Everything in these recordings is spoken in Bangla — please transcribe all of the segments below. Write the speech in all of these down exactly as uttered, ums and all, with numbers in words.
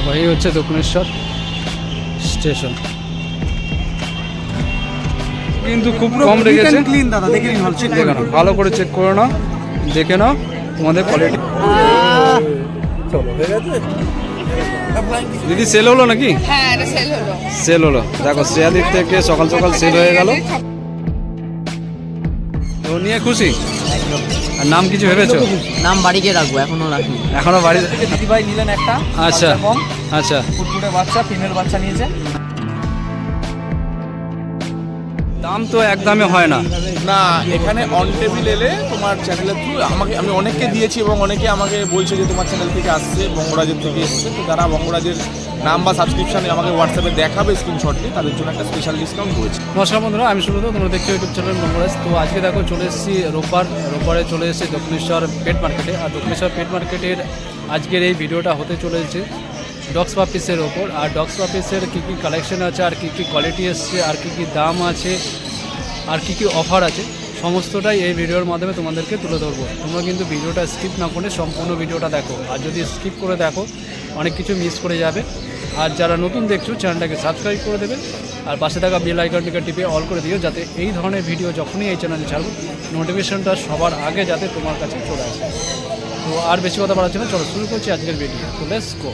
দেখো এই হচ্ছে দক্ষিণেশ্বর স্টেশন, কিন্তু খুব কম রেখেছে। ভালো করে চেক করে নাও, দেখে নাও তোমাদের কোয়ালিটি। দিদি সেল হলো নাকি? হ্যাঁ এটা সেল হলো। সেল হলো দেখো, শ্রেয়াদির থেকে সকাল সকাল সেল হয়ে গেল। তো নিয়ে খুশি? আর নাম কিছু ভেবেছো? নাম বাড়িকে রাখবো, এখনো রাখি। এখনো বাড়ি? দিদি ভাই নিলেন একটা। আচ্ছা আচ্ছা, ফুটফুটে বাচ্চা, ফিমেল বাচ্চা নিয়েছে। দাম তো একদমই হয় না। না, এখানে অন টেবিল এলে তোমার চ্যানেলের থ্রু আমাকে আমি অনেককে দিয়েছি এবং অনেকে আমাকে বলছে যে তোমার চ্যানেল থেকে আসছে, বঙ্গরাজের থেকে এসছে। তো যারা বঙ্গরাজের নাম বা সাবস্ক্রিপশানে আমাকে হোয়াটসঅ্যাপে দেখাবে স্ক্রিনশট নিয়ে, তাদের জন্য একটা স্পেশাল ডিসকাউন্ট রয়েছে। নমস্কার বন্ধুরা, আমি সুব্রত, তোমরা দেখছো ইউটিউব চ্যানেল বঙ্গরাজ। তো আজকে দেখো চলে এসেছি রোববার, রোববারে চলে এসেছি দক্ষিণেশ্বর পেট মার্কেটে। আর দক্ষিণেশ্বর পেট মার্কেটের আজকের এই ভিডিওটা হতে চলেছে ডগস পাপিসের ওপর। আর ডগস পাপিসের কী কী কালেকশন আছে, আর কী কী কোয়ালিটি এসছে, আর কী কী দাম আছে, আর কী কী অফার আছে, সমস্তটাই এই ভিডিওর মাধ্যমে তোমাদেরকে তুলে ধরবো। তোমরা কিন্তু ভিডিওটা স্কিপ না করে সম্পূর্ণ ভিডিওটা দেখো। আর যদি স্কিপ করে দেখো অনেক কিছু মিস করে যাবে। আর যারা নতুন দেখছো চ্যানেলটাকে সাবস্ক্রাইব করে দেবে, আর পাশে থাকা বেল আইকনটিকে টিপে অল করে দিও, যাতে এই ধরনের ভিডিও যখনই এই চ্যানেলে ছাড়বো নোটিফিকেশনটা সবার আগে যাতে তোমার কাছে চলে আসে। তো আর বেশি কথা বাড়াচ্ছি না, চলো শুরু করছি আজকের ভিডিও। তো লেটস গো।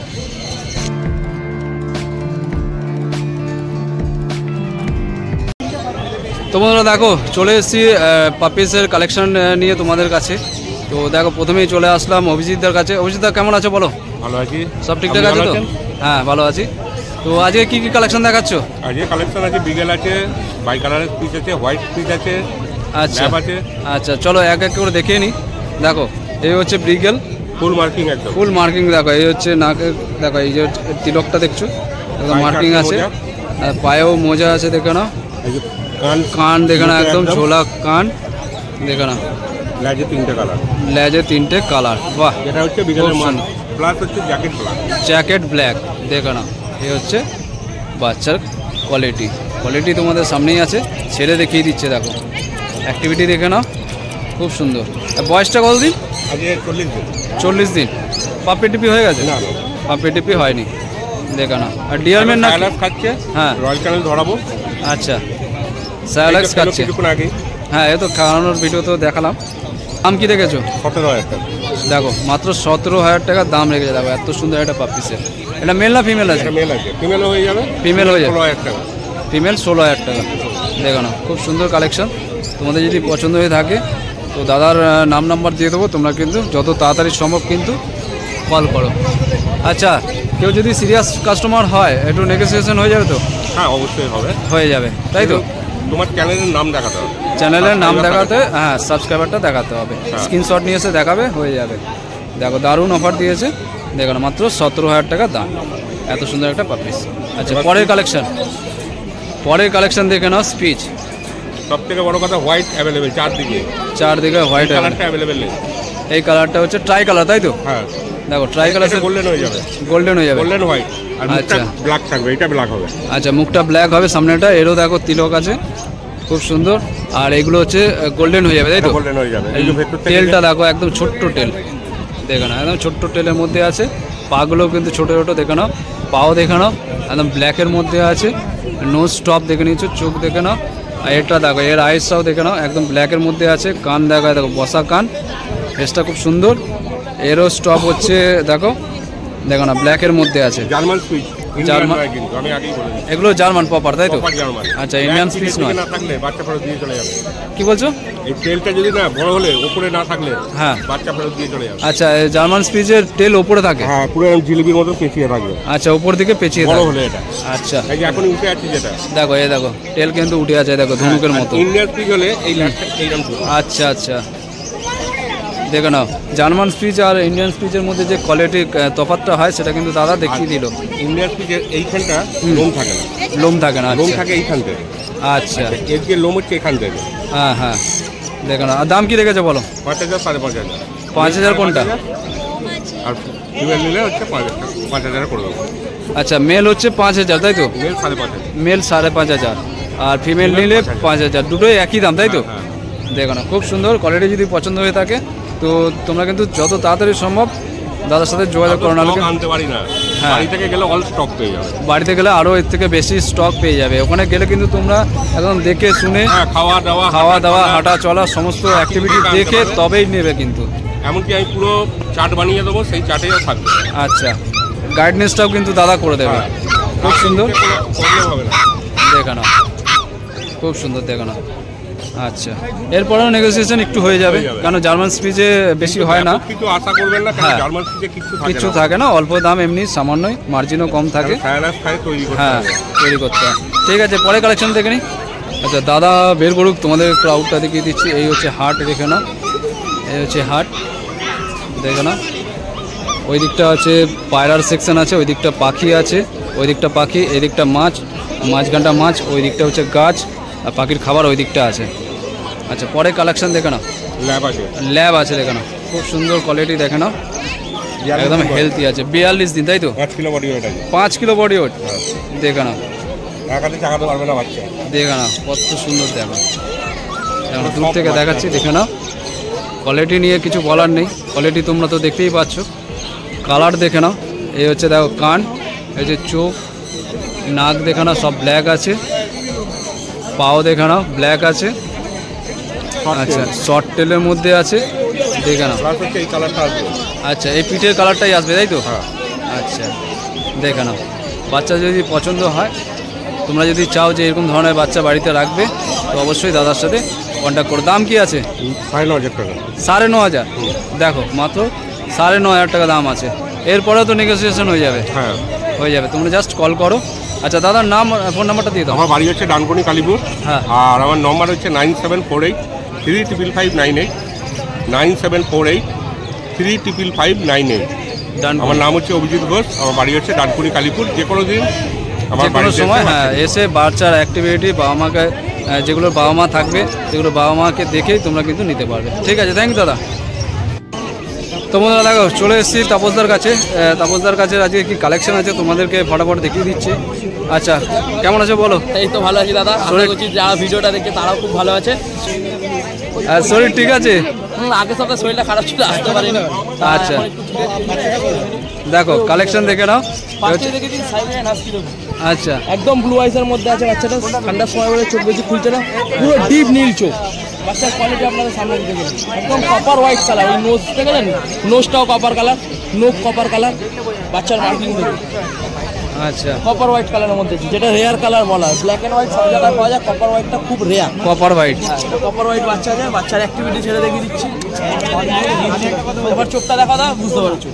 তো বন্ধুরা দেখো চলে এসেছি পাপিসের কালেকশন নিয়ে তোমাদের কাছে। তো দেখো প্রথমেই চলে আসলাম অভিজিৎদার কাছে। অভিজিৎদা কেমন আছো বলো? ভালো আছি। সব ঠিকঠাক আছে তো? হ্যাঁ ভালো আছি। তো আজকে কি কি কালেকশন দেখাচ্ছ? আজকে কালেকশন আছে, বিগেল আছে, বাই কালারের পিস আছে, হোয়াইট পিস আছে। আচ্ছা আছে। আচ্ছা চলো এক এক করে দেখিয়ে নিই। দেখো এই হচ্ছে ব্রিগেল, ফুল মার্কিং একদম ফুল মার্কিং। দেখো এই হচ্ছে নাকের, দেখো এই যে তিলকটা দেখছো একদম মার্কিং আছে। আর পায়েও মোজা আছে, দেখে নাও। কান কান দেখে না, একদম ঝোলা কান দেখে না। লেজে তিনটে কালার, লেজে তিনটে কালার। বাহ, যেটা হচ্ছে বিগেলের মান প্লাস হচ্ছে জ্যাকেট ব্ল্যাক। জ্যাকেট ব্ল্যাক দেখে না। এই হচ্ছে বাচ্চার কোয়ালিটি। কোয়ালিটি তোমাদের সামনেই আছে, ছেড়ে দেখিয়ে দিচ্ছে। দেখো অ্যাক্টিভিটি দেখে নাও, খুব সুন্দর। বয়সটা কতদিন? আজকে চল্লিশ দিন। চল্লিশ দিন। পাপি টিপি হয়ে গেছে? না, পাপি টিপি হয়নি, দেখে না। আর ডিয়ারম্যান না খাচ্ছে? হ্যাঁ, রয়্যাল ক্যানেল ধরাবো। আচ্ছা, স্যালাক্স খাচ্ছে। হ্যাঁ এ তো খাওয়ানোর ভিডিও তো দেখালাম। দাম কি রেখেছো? সতেরো হাজার টাকা। দেখো মাত্র সতেরো হাজার টাকার দাম রেখেছে। দেখো এত সুন্দর একটা পাপিসের। এটা মেল না ফিমেল আছে? মেল আছে, ফিমেলও হয়ে যাবে। ফিমেল হয়ে যাবে, ষোলো হাজার টাকা। ফিমেল ষোলো হাজার টাকা। দেখো না, খুব সুন্দর কালেকশন। তোমাদের যদি পছন্দ হয়ে থাকে তো দাদার নাম নাম্বার দিয়ে দেবো, তোমরা কিন্তু যত তাড়াতাড়ি সম্ভব কিন্তু কল করো। আচ্ছা, কেউ যদি সিরিয়াস কাস্টমার হয় একটু নেগোসিয়েশন হয়ে যাবে তো? হ্যাঁ অবশ্যই হবে, হয়ে যাবে, তাই তো? তোমার চ্যানেলের নাম দেখাতে হবে। চ্যানেলের নাম দেখাতে, হ্যাঁ সাবস্ক্রাইবারটা দেখাতে হবে। স্ক্রিনশট নিয়ে এসে দেখাবে, হয়ে যাবে। দেখো দারুণ অফার দিয়েছে। দেখো না, মাত্র সতেরো হাজার টাকা দাম, এত সুন্দর একটা পাপিস। আচ্ছা পরের কালেকশন, পরের কালেকশন দেখে নাও। স্পিচ সব থেকে বড় কথা, হোয়াইট অ্যাভেলেবেল চারদিকে, চারদিকে হোয়াইট কালারটা অ্যাভেলেবেল নেই। এই কালারটা হচ্ছে ট্রাই কালার, তাই তো? হ্যাঁ দেখো ট্রাই কালার, গোল্ডেন হয়ে যাবে। গোল্ডেন হয়ে যাবে, গোল্ডেন হোয়াইট। আর মুখটা ব্ল্যাক থাকবে, এটা ব্ল্যাক হবে। আচ্ছা মুখটা ব্ল্যাক হবে, সামনেটা। এরও দেখো তিলক আছে, খুব সুন্দর। আর এগুলো হচ্ছে গোল্ডেন হয়ে যাবে, তাই তো? গোল্ডেন হয়ে যাবে। এই যে ভেতর থেকে টেলটা দেখো, একদম ছোট্ট টেল, দেখে নাও। একদম ছোট্ট টেলের মধ্যে আছে। পাগুলোও কিন্তু ছোটো ছোটো, দেখে নাও। পাও দেখে নাও, একদম ব্ল্যাকের মধ্যে আছে। নোজ স্টপ দেখে নিয়েছো, চোখ দেখে নাও। আর এটা দেখো, এর আইসটাও দেখে নাও, একদম ব্ল্যাকের মধ্যে আছে। কান দেখো, দেখো বসা কান, ফেসটা খুব সুন্দর। এরও স্টপ হচ্ছে দেখো, দেখো না ব্ল্যাকের মধ্যে আছে। জার্মান সুইচ, জার্মান, আমি আগেই বলেছি এগুলো জার্মান পপার, তাই তো? জার্মান। আচ্ছা ইন্ডিয়ান স্পিচ নয়। না থাকলে বাচ্চা ফেরত দিয়ে চলে যাবে। কি বলছো? এই তেলটা যদি না বড় হলে উপরে না থাকলে, হ্যাঁ বাচ্চা ফেরত দিয়ে চলে যাবে। আচ্ছা জার্মান স্পিচের তেল উপরে থাকে? হ্যাঁ পুরো জিলিপির মতো পেঁচিয়ে থাকবে। আচ্ছা উপর দিকে পেঁচিয়ে বড় থাকে হলে এটা। আচ্ছা এই যে এখন উঠে আছে যেটা, দেখো এই দেখো তেল কিন্তু উঠে আছে, দেখো ধনুকের মতো। ইন্ডিয়ান স্পিচ হলে এই লাস্টটা এইরকম ছিল। আচ্ছা আচ্ছা, দেখে নাও। জার্মান স্পিচ আর ইন্ডিয়ান স্পিচের মধ্যে যে কোয়ালিটি তফাৎটা হয় সেটা কিন্তু দাদা দেখিয়ে দিল। ইন্ডিয়ান স্পিচের এইখানটা লোম থাকে না, লোম থাকে না। লোম আচ্ছা থাকে এইখান থেকে। আচ্ছা এর যে লোম হচ্ছে এখান থেকে। হ্যাঁ হ্যাঁ, দেখো না। আর দাম কি রেখেছে বলো? পাঁচ হাজার সাড়ে পাঁচ হাজার। পাঁচ হাজার কোনটা? আর ফিমেল নিলে হচ্ছে পাঁচ হাজার, পাঁচ হাজার করে দেবো। আচ্ছা মেল হচ্ছে পাঁচ হাজার, তাই তো? মেল সাড়ে পাঁচ হাজার। মেল সাড়ে পাঁচ হাজার আর ফিমেল নিলে পাঁচ হাজার, দুটোই একই দাম, তাই তো? দেখো না, খুব সুন্দর কোয়ালিটি। যদি পছন্দ হয়ে থাকে তো তোমরা কিন্তু যত তাড়াতাড়ি সম্ভব দাদার সাথে যোগাযোগ করো। নাহলে আনতে পারি না। হ্যাঁ। বাড়ি থেকে গেলে অল স্টক পেয়ে যাবে। বাড়িতে গেলে আরও এর থেকে বেশি স্টক পেয়ে যাবে। ওখানে গেলে কিন্তু তোমরা একদম দেখে শুনে হ্যাঁ, খাওয়া দাওয়া খাওয়া দাওয়া হাঁটা চলা সমস্ত অ্যাক্টিভিটি দেখে তবেই নেবে কিন্তু। এমনকি আমি পুরো চার্ট বানিয়ে দেবো, সেই চার্টেও থাকবে। আচ্ছা, গাইডনেসটাও কিন্তু দাদা করে দেবে। খুব সুন্দর, প্রবলেম হবে না। দেখানো খুব সুন্দর দেখানো। আচ্ছা, এরপরেও নেগোসিয়েশন একটু হয়ে যাবে, কারণ জার্মান স্পিচে বেশি হয় না। কিছু আশা করবেন না, কারণ হ্যাঁ। জার্মান স্পিচে কিছু থাকে কিছু না। থাকে না, অল্প দাম, এমনি সামান্যই, মার্জিনও কম থাকে। ফায়ারাস খায় তৈরি করতে হ্যাঁ, হবে। তৈরি করতে হয়। ঠিক আছে, পরে কালেকশন দেখে নিই। আচ্ছা, দাদা বের করুক, তোমাদের ক্রাউডটা দেখিয়ে দিচ্ছি। এই হচ্ছে হাট, দেখে না, এই হচ্ছে হাট, দেখে না। ওই দিকটা আছে পায়রার সেকশন আছে, ওই দিকটা পাখি আছে, ওই দিকটা পাখি, এই দিকটা মাছ, মাঝখানটা মাছ, ওই দিকটা হচ্ছে গাছ, আর পাখির খাবার ওই দিকটা আছে। আচ্ছা, পরে কালেকশন দেখে না, ল্যাব আছে। ল্যাব আছে, দেখে না, খুব সুন্দর কোয়ালিটি, দেখে না, একদম হেলদি আছে। বিয়াল্লিশ দিন, তাই তো? পাঁচ কিলো বডি ওয়েট আছে। পাঁচ কিলো বডি ওয়েট, দেখে না, একাতে চাকাতে পারবে না বাচ্চা। দেখে না, কত সুন্দর দেখো। এখন দূর থেকে দেখাচ্ছি, দেখে না। কোয়ালিটি নিয়ে কিছু বলার নেই, কোয়ালিটি তোমরা তো দেখতেই পাচ্ছ। কালার দেখে না, এই হচ্ছে দেখো কান, এই যে চোখ, নাক দেখে না, সব ব্ল্যাক আছে। পাও দেখে না, ব্ল্যাক আছে। আচ্ছা, শর্ট টেলের মধ্যে আছে, দেখে না। প্লাস হচ্ছে এই কালারটা আসবে। আচ্ছা, এই পিঠের কালারটাই আসবে, তাই তো? হ্যাঁ। আচ্ছা, দেখে না। বাচ্চা যদি পছন্দ হয়, তোমরা যদি চাও যে এরকম ধরনের বাচ্চা বাড়িতে রাখবে, তো অবশ্যই দাদার সাথে কন্ট্যাক্ট করো। দাম কি আছে? সাড়ে ন হাজার টাকা। সাড়ে ন হাজার দেখো, মাত্র সাড়ে ন হাজার টাকা দাম আছে। এরপরেও তো নেগোসিয়েশন হয়ে যাবে। হ্যাঁ, হয়ে যাবে, তোমরা জাস্ট কল করো। আচ্ছা, দাদার নাম, ফোন নাম্বারটা দিয়ে দাও। আমার বাড়ি হচ্ছে ডানকুনি কালীপুর। হ্যাঁ। আর আমার নম্বর হচ্ছে nine seven four eight three triple five nine eight nine seven four eight three triple five nine eight done, আমার নাম হচ্ছে অভিজিৎ ঘোষ। আমার বাড়ি হচ্ছে ডানকুনি কালীপুর। যে কোনো দিন আমার যে কোনো বাড়িতে সময় এসে হ্যাঁ এসে বাচ্চার অ্যাক্টিভিটি, বাবা মাকে, যেগুলো বাবা মা থাকবে সেগুলো বাবা মাকে দেখেই তোমরা কিন্তু নিতে পারবে। ঠিক আছে, থ্যাংক ইউ দাদা। তো বন্ধুরা দেখো, চলে এসেছি তাপসদার কাছে। আহ, তাপসদার কাছে আজকে কি কালেকশন আছে তোমাদেরকে ফটাফট দেখিয়ে দিচ্ছি। আচ্ছা, কেমন আছে বলো? এই তো ভালো আছি দাদা, আশা করছি যারা ভিডিওটা দেখে তারাও খুব ভালো আছে। আর শরীর ঠিক আছে? হুম, আগে সপ্তাহে শরীরটা খারাপ ছিল, আসতে পারিনি। আচ্ছা, দেখো কালেকশন দেখে নাও। ফার্স্টে দেখেছি সাইবেরিয়ান হাস্কি দেবো, আচ্ছা, একদম ব্লু আইসের মধ্যে আছে বাচ্চাটা। ঠান্ডার সময় বলে চোখ বেশি খুলছে না, পুরো ডিপ নীল চোখ। বাচ্চার কোয়ালিটি আপনাদের সামনে দিতে গেলে একদম কপার হোয়াইট কালার। ওই নোজ দেখেছেন, নোজটাও কপার কালার, নোক কপার কালার। বাচ্চার মার্কিং দেখুন, আচ্ছা, কপার হোয়াইট কালারের মধ্যে, যেটা রেয়ার কালার বলা হয়। ব্ল্যাক অ্যান্ড হোয়াইট সব জায়গায় পাওয়া যায়, কপার হোয়াইটটা খুব rare. Copper white, copper white বাচ্চা আছে। বাচ্চার অ্যাক্টিভিটি ছেড়ে দেখিয়ে দিচ্ছি। এবার চোখটা দেখা দাও, বুঝতে পারছো,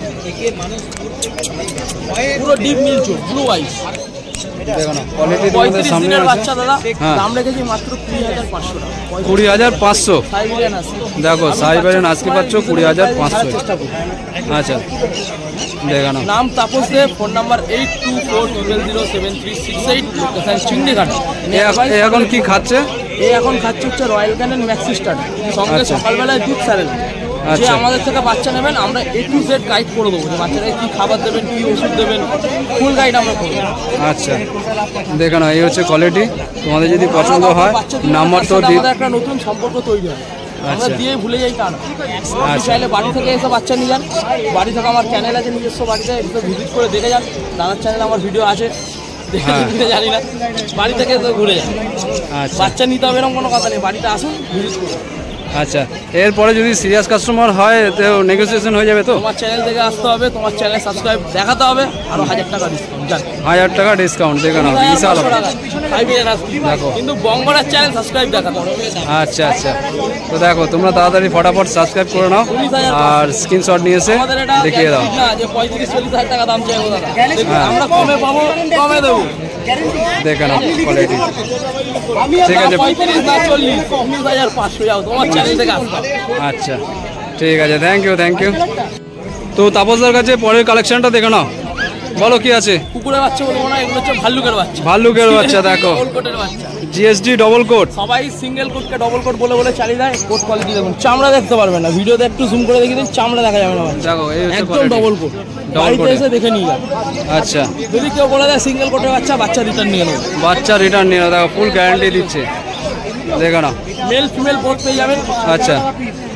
পুরো ডিপ নীল চোখ, ব্লু আইস। দেখো না, কোয়ালিটি তোমাদের পঁয়ত্রিশ সামনে দিনের আছে। বাচ্চা দাদা, হ্যাঁ। দাম রেখেছি মাত্র কুড়ি হাজার পাঁচশো টাকা। কুড়ি হাজার পাঁচশো সাইবেরিয়ান আছে, দেখো, সাইবেরিয়ান আজকে পাচ্ছ কুড়ি হাজার পাঁচশো। চেষ্টা করি। আচ্ছা, দেখো না, নাম Tapas Deb, phone number eight two four twelve zero seven three six eight, location Chingrighata. এ এখন- এ এখন কি খাচ্ছে? এই এখন খাচ্ছে হচ্ছে রয়্যাল ক্যানেন ম্যাক্সি স্টার্ট, সঙ্গে আচ্ছা। সকালবেলায় দুধ স্যারেল। যে আচ্ছা। আমাদের থেকে বাচ্চা নেবেন, আমরা এ টু জেড গাইড করে দেবো, যে বাচ্চাটাকে কী খাবার দেবেন, কী ওষুধ দেবেন, ফুল গাইড আমরা করবো। আচ্ছা, দেখো না, এই হচ্ছে কোয়ালিটি। তোমাদের যদি পছন্দ হয়, নাম্বার তো দিই। আমাদের একটা নতুন সম্পর্ক তৈরি হয়, আমরা আচ্ছা। দিয়ে ভুলে যাই তা না। আপনি আচ্ছা। চাইলে বাড়ি থেকে এসে বাচ্চা নিয়ে যান, বাড়ি থেকে আমার চ্যানেল আছে নিজস্ব, বাড়িতে এসে ভিজিট করে দেখে যান। দাদার চ্যানেলে আমার ভিডিও আছে, দেখে হ্যাঁ। নিতে জানি না, বাড়ি থেকে এসে ঘুরে যান। আচ্ছা, বাচ্চা নিতে হবে এরকম কোনো কথা নেই, বাড়িতে আসুন, ভিজিট করুন। আচ্ছা, এরপরে যদি সিরিয়াস কাস্টমার হয় তো নেগোসিয়েশন হয়ে যাবে তো? তোমার চ্যানেল থেকে আসতে হবে, তোমার চ্যানেল সাবস্ক্রাইব দেখাতে হবে, আরো হাজার টাকা ডিসকাউন্ট যান। হাজার টাকা ডিসকাউন্ট, দেখো না, বিশাল পাঁচশো হবে। টাকা, সাইবেরিয়ান হাস্কি। দেখো। কিন্তু বঙ্গরার চ্যানেল সাবস্ক্রাইব দেখাতে হবে। আচ্ছা, আচ্ছা, তো দেখো তোমরা তাড়াতাড়ি ফটাফট সাবস্ক্রাইব করে নাও আর স্ক্রিনশট নিয়ে এসে আমাদের এটা দেখিয়ে দাও। ঠিক না যে পঁয়ত্রিশ চল্লিশ হাজার টাকা দাম চাইবো দাদা, দেখুন, আমরা কমে পাবো, কমে দেবো। দেখে নাও কোয়ালিটি। ঠিক আছে, পঁয়ত্রিশ না চল্লিশ, উনিশ হাজার পাঁচশো যাও, তোমার চ্যানেল থেকে আসতে হবে। আচ্ছা, ঠিক আছে, থ্যাংক ইউ, থ্যাংক ইউ। তো তাপসদার কাছে পরের কালেকশনটা দেখে নাও, বলো কি আছে? কুকুরের বাচ্চা বলবো না, এগুলো হচ্ছে ভাল্লুকের বাচ্চা। ভাল্লুকের বাচ্চা, দেখো, ডবল কোটের বাচ্চা। GSD double coat. সবাই সিঙ্গেল কোটকে ডবল কোট বলে বলে চালিয়ে দেয়। কোট কোয়ালিটি দেখুন, চামড়া দেখতে পারবেন না, ভিডিওতে একটু জুম করে দেখিয়ে দিন, চামড়া দেখা যাবে না বাচ্চা। দেখো, এই হচ্ছে একদম quality। ডবল কোট, Double বাড়িতে coat এ। এসে দেখে নিয়ে যান। আচ্ছা, যদি কেউ বলে দেয় সিঙ্গেল কোটের বাচ্চা, বাচ্চা রিটার্ন নিয়ে নেবে। বাচ্চা রিটার্ন নিয়ে নাও, দেখো ফুল গ্যারান্টি দিচ্ছে, দেখো না। মেল ফিমেল বোথ পেয়ে যাবেন। আচ্ছা,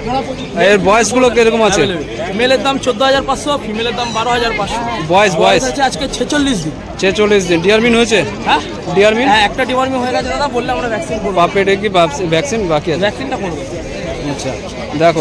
এর বয়সগুলো কিরকম আছে? মেলের দাম চোদ্দ হাজার পাঁচশো, ফিমেলের দাম বারো হাজার পাঁচশো। বয়স বয়স আছে আজকে ছেচল্লিশ দিন। ছেচল্লিশ দিন। ডিয়ারমিন হয়েছে? হ্যাঁ ডিয়ারমিন হ্যাঁ একটা ডিওয়ার্মিং হয়ে গেছে দাদা, বললে আমরা ভ্যাকসিন করবো। পাপেটে কি ভ্যাকসিন বাকি আছে? ভ্যাকসিনটা করবো। আচ্ছা দেখো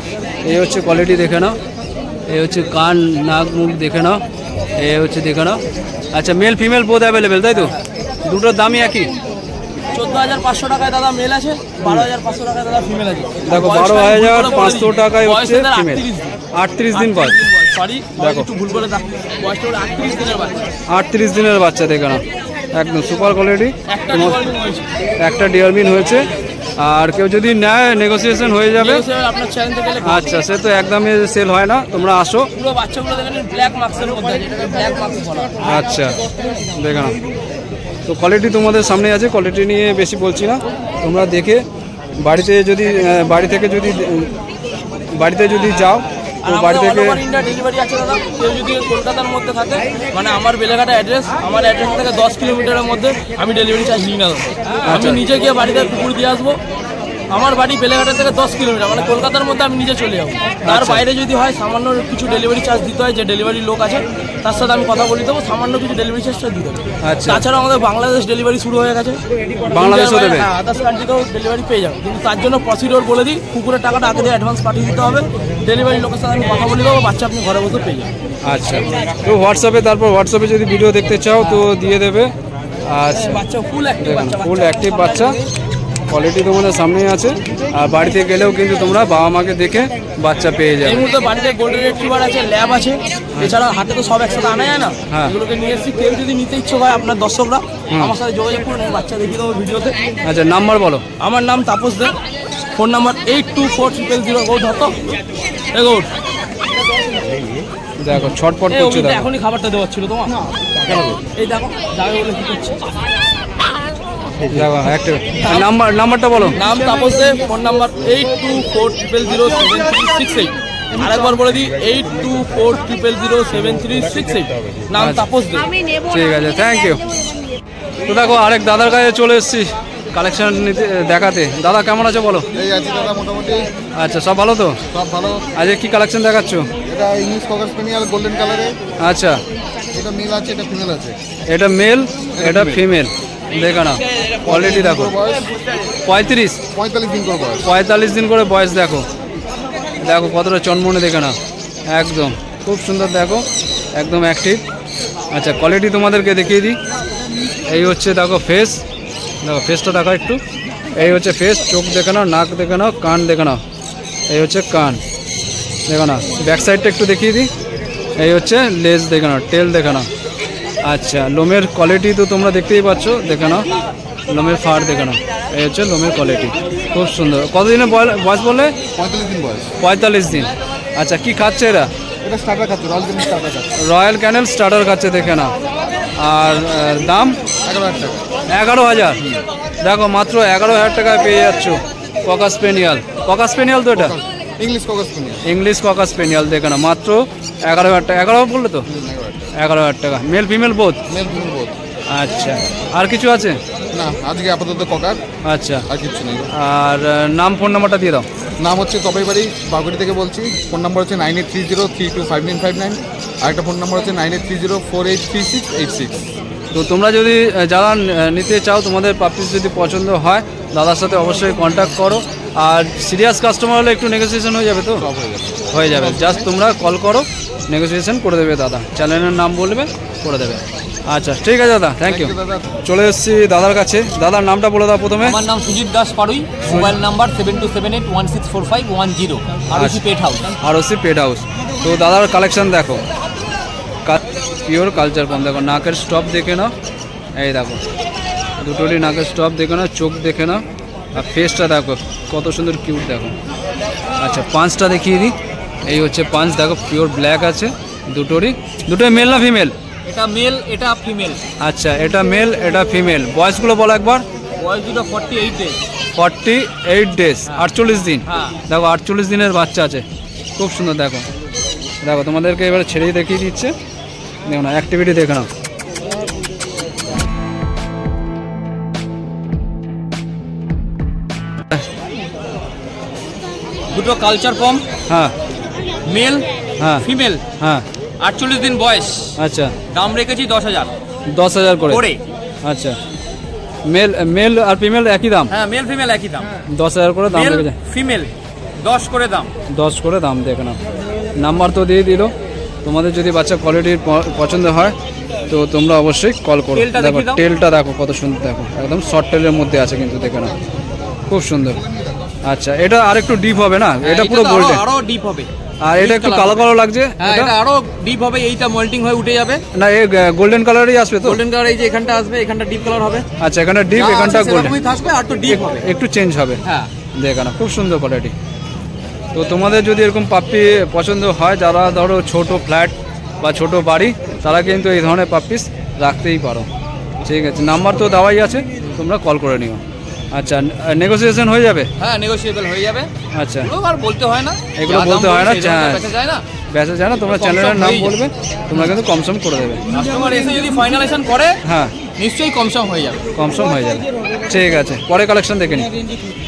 এই হচ্ছে কোয়ালিটি দেখে নাও, এই হচ্ছে কান নাক মুখ দেখে নাও, এই হচ্ছে দেখে নাও। আচ্ছা মেল ফিমেল বোধ অ্যাভেলেবেল তাই তো? দুটোর দামই একই? চোদ্দ হাজার পাঁচশো টাকায় দাদা মেল আছে, বারো হাজার পাঁচশো টাকায় দাদা ফিমেল আছে। দেখো বারো হাজার পাঁচশো টাকায় হচ্ছে ফিমেল, আটত্রিশ দিন বয়স। সরি দেখো একটু ভুল করে দাও, বয়সটা হলো আটত্রিশ দিনের বাচ্চা। আটত্রিশ দিনের বাচ্চা দেখে নাও, একদম সুপার কোয়ালিটি। একটা ডিওয়ার্মিং হয়েছে। একটা ডিয়ারমিন হয়েছে, আর কেউ যদি নেয় নেগোসিয়েশন হয়ে যাবে। আপনার চ্যানেল থেকে গেলে আচ্ছা সে তো একদমই সেল হয় না, তোমরা আসো। পুরো বাচ্চাগুলো দেখেন ব্ল্যাক মার্কসের মধ্যে, যেটাকে ব্ল্যাক মার্কস বলা হয়। আচ্ছা দেখে নাও, তো কোয়ালিটি তোমাদের সামনে আছে, কোয়ালিটি নিয়ে বেশি বলছি না। তোমরা দেখে বাড়িতে যদি আহ, বাড়ি থেকে যদি উম, বাড়িতে যদি যাও তো আর বাড়ি আমাদের থেকে অল ওভার ইন্ডিয়া ডেলিভারি আছে দাদা। কেউ যদি কলকাতার মধ্যে থাকে, মানে আমার বেলেঘাটা অ্যাড্রেস, আমার অ্যাড্রেস থেকে দশ কিলোমিটারের মধ্যে আমি ডেলিভারি চার্জ নিই না দাদা। আমি নিজে গিয়ে বাড়িতে কুকুর দিয়ে আসবো। আমার বাড়ি বেলেঘাটা থেকে দশ কিলোমিটার, মানে কলকাতার মধ্যে আমি নিজে চলে যাবো। তার বাইরে যদি হয় সামান্য কিছু ডেলিভারি চার্জ দিতে হয়, যে ডেলিভারি লোক আছে তার সাথে আমি কথা বলে দেবো, সামান্য কিছু ডেলিভারি চার্জটা দিতে হবে। আচ্ছা। তাছাড়া আমাদের বাংলাদেশ ডেলিভারি শুরু হয়ে গেছে, বাংলাদেশও দেবে? হ্যাঁ, আদার্স কান্ট্রিতেও ডেলিভারি পেয়ে যাবে, কিন্তু তার জন্য প্রসিডিওর বলে দিই, কুকুরের টাকাটা আগে দিয়ে অ্যাডভান্স পাঠিয়ে দিতে হবে। ডেলিভারি লোকের সাথে আমি কথা বলে দেবো, বাচ্চা আপনি ঘরে বসে পেয়ে যাবেন। আচ্ছা তো হোয়াটসঅ্যাপে, তারপর হোয়াটসঅ্যাপে যদি ভিডিও দেখতে চাও তো দিয়ে দেবে। আচ্ছা বাচ্চা ফুল অ্যাক্টিভ দেখুন বাচ্চা। ফুল অ্যাক্টিভ বাচ্চা, কোয়ালিটি তোমাদের সামনেই আছে। আর বাড়িতে গেলেও কিন্তু তোমরা বাবা মাকে দেখে বাচ্চা পেয়ে এই যাবে। মুহূর্তে বাড়িতে গোল্ডেন রিট্রিভার আছে, ল্যাব আছে, এছাড়া হাতে তো সব একসাথে আনা যায় না, হ্যাঁ। এগুলোকে নিয়ে এসেছি। কেউ যদি নিতে ইচ্ছুক হয় আপনার দর্শকরা আমার সাথে যোগাযোগ করুন, আমি বাচ্চা দেখিয়ে দেবো ভিডিওতে। আচ্ছা নাম্বার বলো। আমার নাম Tapas De, phone number eight two four triple zero. গৌট হতো এ গৌট, দেখো ছটপট এই করছে অভিতে দেখো। এখনই খাবারটা দেওয়া ছিল তোমার। এই দেখো যাবে বলে কি করছে। দেখো একটা নাম্বার, নাম্বারটা বলো। নাম Tapas De, phone number eight two four triple zero seven three six eight. আরেকবার বলে দিই, eight two four triple zero seven three six eight. নাম তাপস দে। ঠিক আছে, থ্যাংক ইউ। তো দেখো আরেক দাদার কাছে চলে এসেছি কালেকশন নিতে দেখাতে। দাদা কেমন আছো বলো? এই আছে দাদা মোটামুটি আচ্ছা সব ভালো তো? সব ভালো। আজকে কি কালেকশন দেখাচ্ছ? এটা ইংলিশ ককার স্পেনিয়াল গোল্ডেন কালারে। আচ্ছা এটা মেল আছে, এটা ফিমেল আছে। এটা মেল, এটা ফিমেল। দেখো না কোয়ালিটি দেখো, বয়স পঁয়ত্রিশ পঁয়তাল্লিশ দিন করে বয়স। পঁয়তাল্লিশ দিন করে বয়স। দেখো দেখো কতটা চনমনে, দেখো না একদম খুব সুন্দর, দেখো একদম অ্যাক্টিভ। আচ্ছা কোয়ালিটি তোমাদেরকে দেখিয়ে দিই। এই হচ্ছে দেখো ফেস, দেখো ফেসটা দেখো একটু। এই হচ্ছে ফেস, চোখ দেখে নাও, নাক দেখে নাও, কান দেখে নাও। এই হচ্ছে কান, দেখো না। ব্যাক সাইডটা একটু দেখিয়ে দিই। এই হচ্ছে লেজ দেখে নাও, টেল দেখে নাও। আচ্ছা লোমের কোয়ালিটি তো তোমরা দেখতেই পাচ্ছ, দেখে নাও লোমের ফাড় দেখে নাও। এই হচ্ছে লোমের কোয়ালিটি, খুব সুন্দর। কতদিনের বয়স বললে? পঁয়তাল্লিশ দিন বয়স। পঁয়তাল্লিশ দিন। আচ্ছা কি খাচ্ছে এরা? এটা স্টার্টার খাচ্ছে, রয়্যাল ক্যানেল স্টার্টার খাচ্ছে। রয়্যাল ক্যানেল স্টার্টার খাচ্ছে, দেখে নাও। আর আহ, দাম এগারো হাজার টাকা। এগারো হাজার। দেখো মাত্র এগারো হাজার টাকায় পেয়ে যাচ্ছ ককা স্পেনিয়াল। ককা স্পেনিয়াল তো এটা ইংলিশ ককার স্পেনিয়াল। ইংলিশ ককা স্পেনিয়াল, দেখে না মাত্র এগারো হাজার টাকা। এগারো বললে তো? এগারো হাজার টাকা। Male female both? Male female both. আচ্ছা আর কিছু আছে? না আজকে আপাতত ককার, আচ্ছা আর কিছু নেই। আর আহ, নাম ফোন নাম্বারটা দিয়ে দাও। নাম হচ্ছে তবাই বাড়ি, বাগুড়ি থেকে বলছি। ফোন নাম্বার হচ্ছে nine eight three zero three two five nine five nine. আর একটা ফোন নাম্বার হচ্ছে nine eight three zero four eight three six eight six. তো তোমরা যদি আহ, যারা আহ, নিতে চাও, তোমাদের পাপিস যদি পছন্দ হয়, দাদার সাথে অবশ্যই কন্ট্যাক্ট করো। আর সিরিয়াস কাস্টমার হলে একটু নেগোসিয়েশন হয়ে যাবে তো? সব হয়ে যাবে। হয়ে যাবে, জাস্ট তোমরা কল করো, নেগোসিয়েশন করে দেবে দাদা। চ্যানেলের নাম বলবে, করে দেবে। আচ্ছা ঠিক আছে দাদা, থ্যাংক ইউ। দাদা চলে এসেছি দাদার কাছে। দাদার নামটা বলে দাও প্রথমে। আমার নাম Sujit Das Parui, mobile number seven two seven eight one six four five one zero, RC pet house. RC pet house. তো দাদার কালেকশন দেখো, পিওর কালচার পাম। দেখো নাকের স্টপ দেখে নাও, এই দেখো দুটোরই নাকের স্টপ দেখে নাও, চোখ দেখে নাও, আর ফেসটা দেখো কত সুন্দর কিউট দেখো। আচ্ছা পাঁচটা দেখিয়ে দিই। এই হচ্ছে পাঁচ, দেখো পিওর ব্ল্যাক আছে দুটোরই। দুটোই মেল না ফিমেল? এটা মেল, এটা ফিমেল। আচ্ছা এটা মেল, এটা ফিমেল। বয়সগুলো বলো একবার। বয়স দুটো forty eight days. Forty eight days, আটচল্লিশ দিন। হ্যাঁ। দেখো আটচল্লিশ দিনের বাচ্চা আছে, খুব সুন্দর। দেখো দেখো তোমাদেরকে এবারে ছেড়েই দেখিয়ে দিচ্ছে, দেখো না অ্যাক্টিভিটি দেখে নাও। দুটো কালচার পম, হ্যাঁ মেল হ্যাঁ ফিমেল, হ্যাঁ আটচল্লিশ দিন বয়স। আচ্ছা দাম রেখেছি দশ হাজার দশ হাজার করে করে। আচ্ছা মেল মেল আর ফিমেল একই দাম? হ্যাঁ মেল ফিমেল একই দাম। দশ হাজার করে দাম মেল রেখেছে, ফিমেল দশ করে দাম। দশ করে দাম দেখে নাও। নাম্বার তো দিয়ে দিল, তোমাদের যদি বাচ্চা কোয়ালিটির পছন্দ হয় তো তোমরা অবশ্যই কল করো। টেলটা দেখো দেখিয়ে দাও। টেলটা দেখো কত সুন্দর, দেখো একদম শর্ট টেলের মধ্যে আছে কিন্তু দেখে নাও, খুব সুন্দর। আচ্ছা এটা আর একটু ডিপ হবে না? এটা পুরো তো আরো- গোল্ডেন, আরো ডিপ হবে। আর এটা একটু colour কালো হবে। কালো লাগছে। হ্যাঁ এটা এটা আরো ডিপ হবে, এইটা মোল্টিং হয়ে উঠে যাবে। না এই গোল্ডেন কালারই আসবে তো? গোল্ডেন কালার এই যে এখানটা আসবে, এখানটা ডিপ কালার হবে। আচ্ছা এখানে ডিপ, যা এখানটা আছে গোল্ডেন, সেরকমই থাকবে, আর তো ডিপ হবে। একটু চেঞ্জ হবে। হ্যাঁ দেখো না খুব সুন্দর কোয়ালিটি। তো তোমাদের যদি এরকম পাপ্পি পছন্দ হয়, যারা ধরো ছোট ফ্ল্যাট বা ছোট বাড়ি, তারা কিন্তু এই ধরনের পাপ্পিস রাখতেই পারো। ঠিক আছে, নাম্বার তো দেওয়াই আছে, তোমরা কল করে নিও। আচ্ছা নেগোসিয়েশন হয়ে যাবে? হ্যাঁ নেগোশিয়েবল হয়ে যাবে। আচ্ছা এগুলো আর বলতে হয় না, এগুলো যা দাম বলতে হয় না, বলছে, এই দামে হ্যাঁ। বেচা যায় না। বেঁচে যায় না, তোমরা কম সম চ্যানেলের নাম হয়েই যাবে। বলবে, তোমরা কিন্তু কমসম করে দেবে। কাস্টমার এসে যদি ফাইনালাইজেশন করে হ্যাঁ নিশ্চয়ই কম সম হয়ে যাবে। কমসম হয়ে যাবে। ঠিক আছে, পরে কালেকশন দেখে নিই।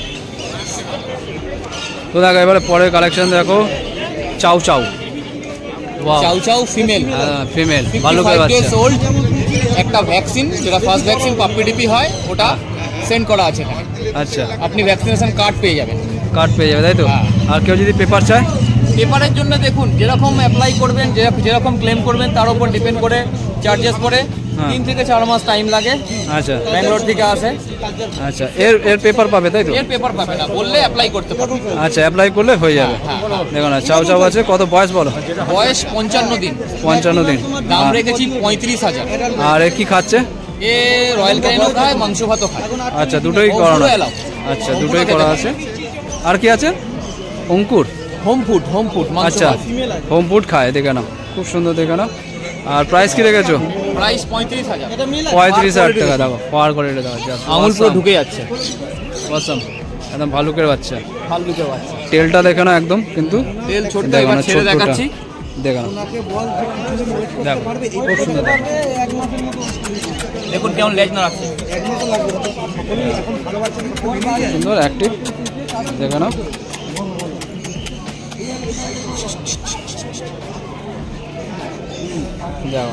তো দেখো এবারে পরের কালেকশন দেখো, চাউ চাউ। চাউ চাউ ফিমেল, ফিমেল ভালুকের বাচ্চা। ওল্ড, একটা ভ্যাকসিন যেটা ফার্স্ট ভ্যাকসিন পাপ্পি ডিপি হয়, ওটা সেন্ড করা আছে এখানে। আচ্ছা আপনি ভ্যাকসিনেশন কার্ড পেয়ে যাবেন। কার্ড পেয়ে যাবে তাই তো? হ্যাঁ। আর কেউ যদি পেপার চায়? পেপারের জন্য দেখুন যেরকম অ্যাপ্লাই করবেন, যে- যেরকম ক্লেম করবেন তার উপর ডিপেন্ড করে চার্জেস পড়ে। হ্যাঁ। তিন থেকে চার মাস টাইম লাগে। আচ্ছা ব্যাঙ্গালোর থেকে আসে, আচ্ছা এর এর পেপার পাবে তাই তো? এর পেপার পাবে না, বললে অ্যাপ্লাই করতে পারবে। আচ্ছা অ্যাপ্লাই করলে হয়ে যাবে। হ্যাঁ, দেখো না চাউ চাউ আছে, কত বয়স বলো? বয়স পঞ্চান্ন দিন, পঞ্চান্ন দিন। দাম আর- রেখেছি পঁয়ত্রিশ হাজার। আর এ কি খাচ্ছে? এ রয়্যাল ক্যানিনও খায়, মাংস ভাতও খায়। আচ্ছা দুটোই ও, করানো পুরো allow। আচ্ছা দুটোই করা আছে। আর কি আছে? Ankur. Home food, home food মাংস আচ্ছা ভাত। হোম ফুড খায়, দেখে নাও খুব সুন্দর, দেখে নাও। আর প্রাইস কি রেখেছো? প্রাইস পঁয়ত্রিশ হাজার। পঁয়ত্রিশ হাজার টাকা। দেখো পাওয়ার কোয়ালিটি দেখো, আঙুল পুরো ঢুকে যাচ্ছে। অসাম, একদম ভালুকের বাচ্চা। ফালতুকের বাচ্চা। টেলটা দেখে নাও একদম, কিন্তু তেল ছোট, দেখো এবার না ছেড়ে ছোট্টটা। দেখাচ্ছি। দেখো না দেখো খুব সুন্দর। দেখুন কেমন লেজ না রাখছে। সুন্দর অ্যাক্টিভ, দেখে নাও। দেখো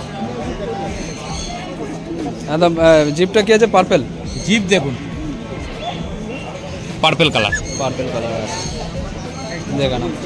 একদম জিপটা কি আছে? পার্পেল জিপ দেখুন, পার্পল কালার। পার্পেল কালার আছে, দেখে নাও।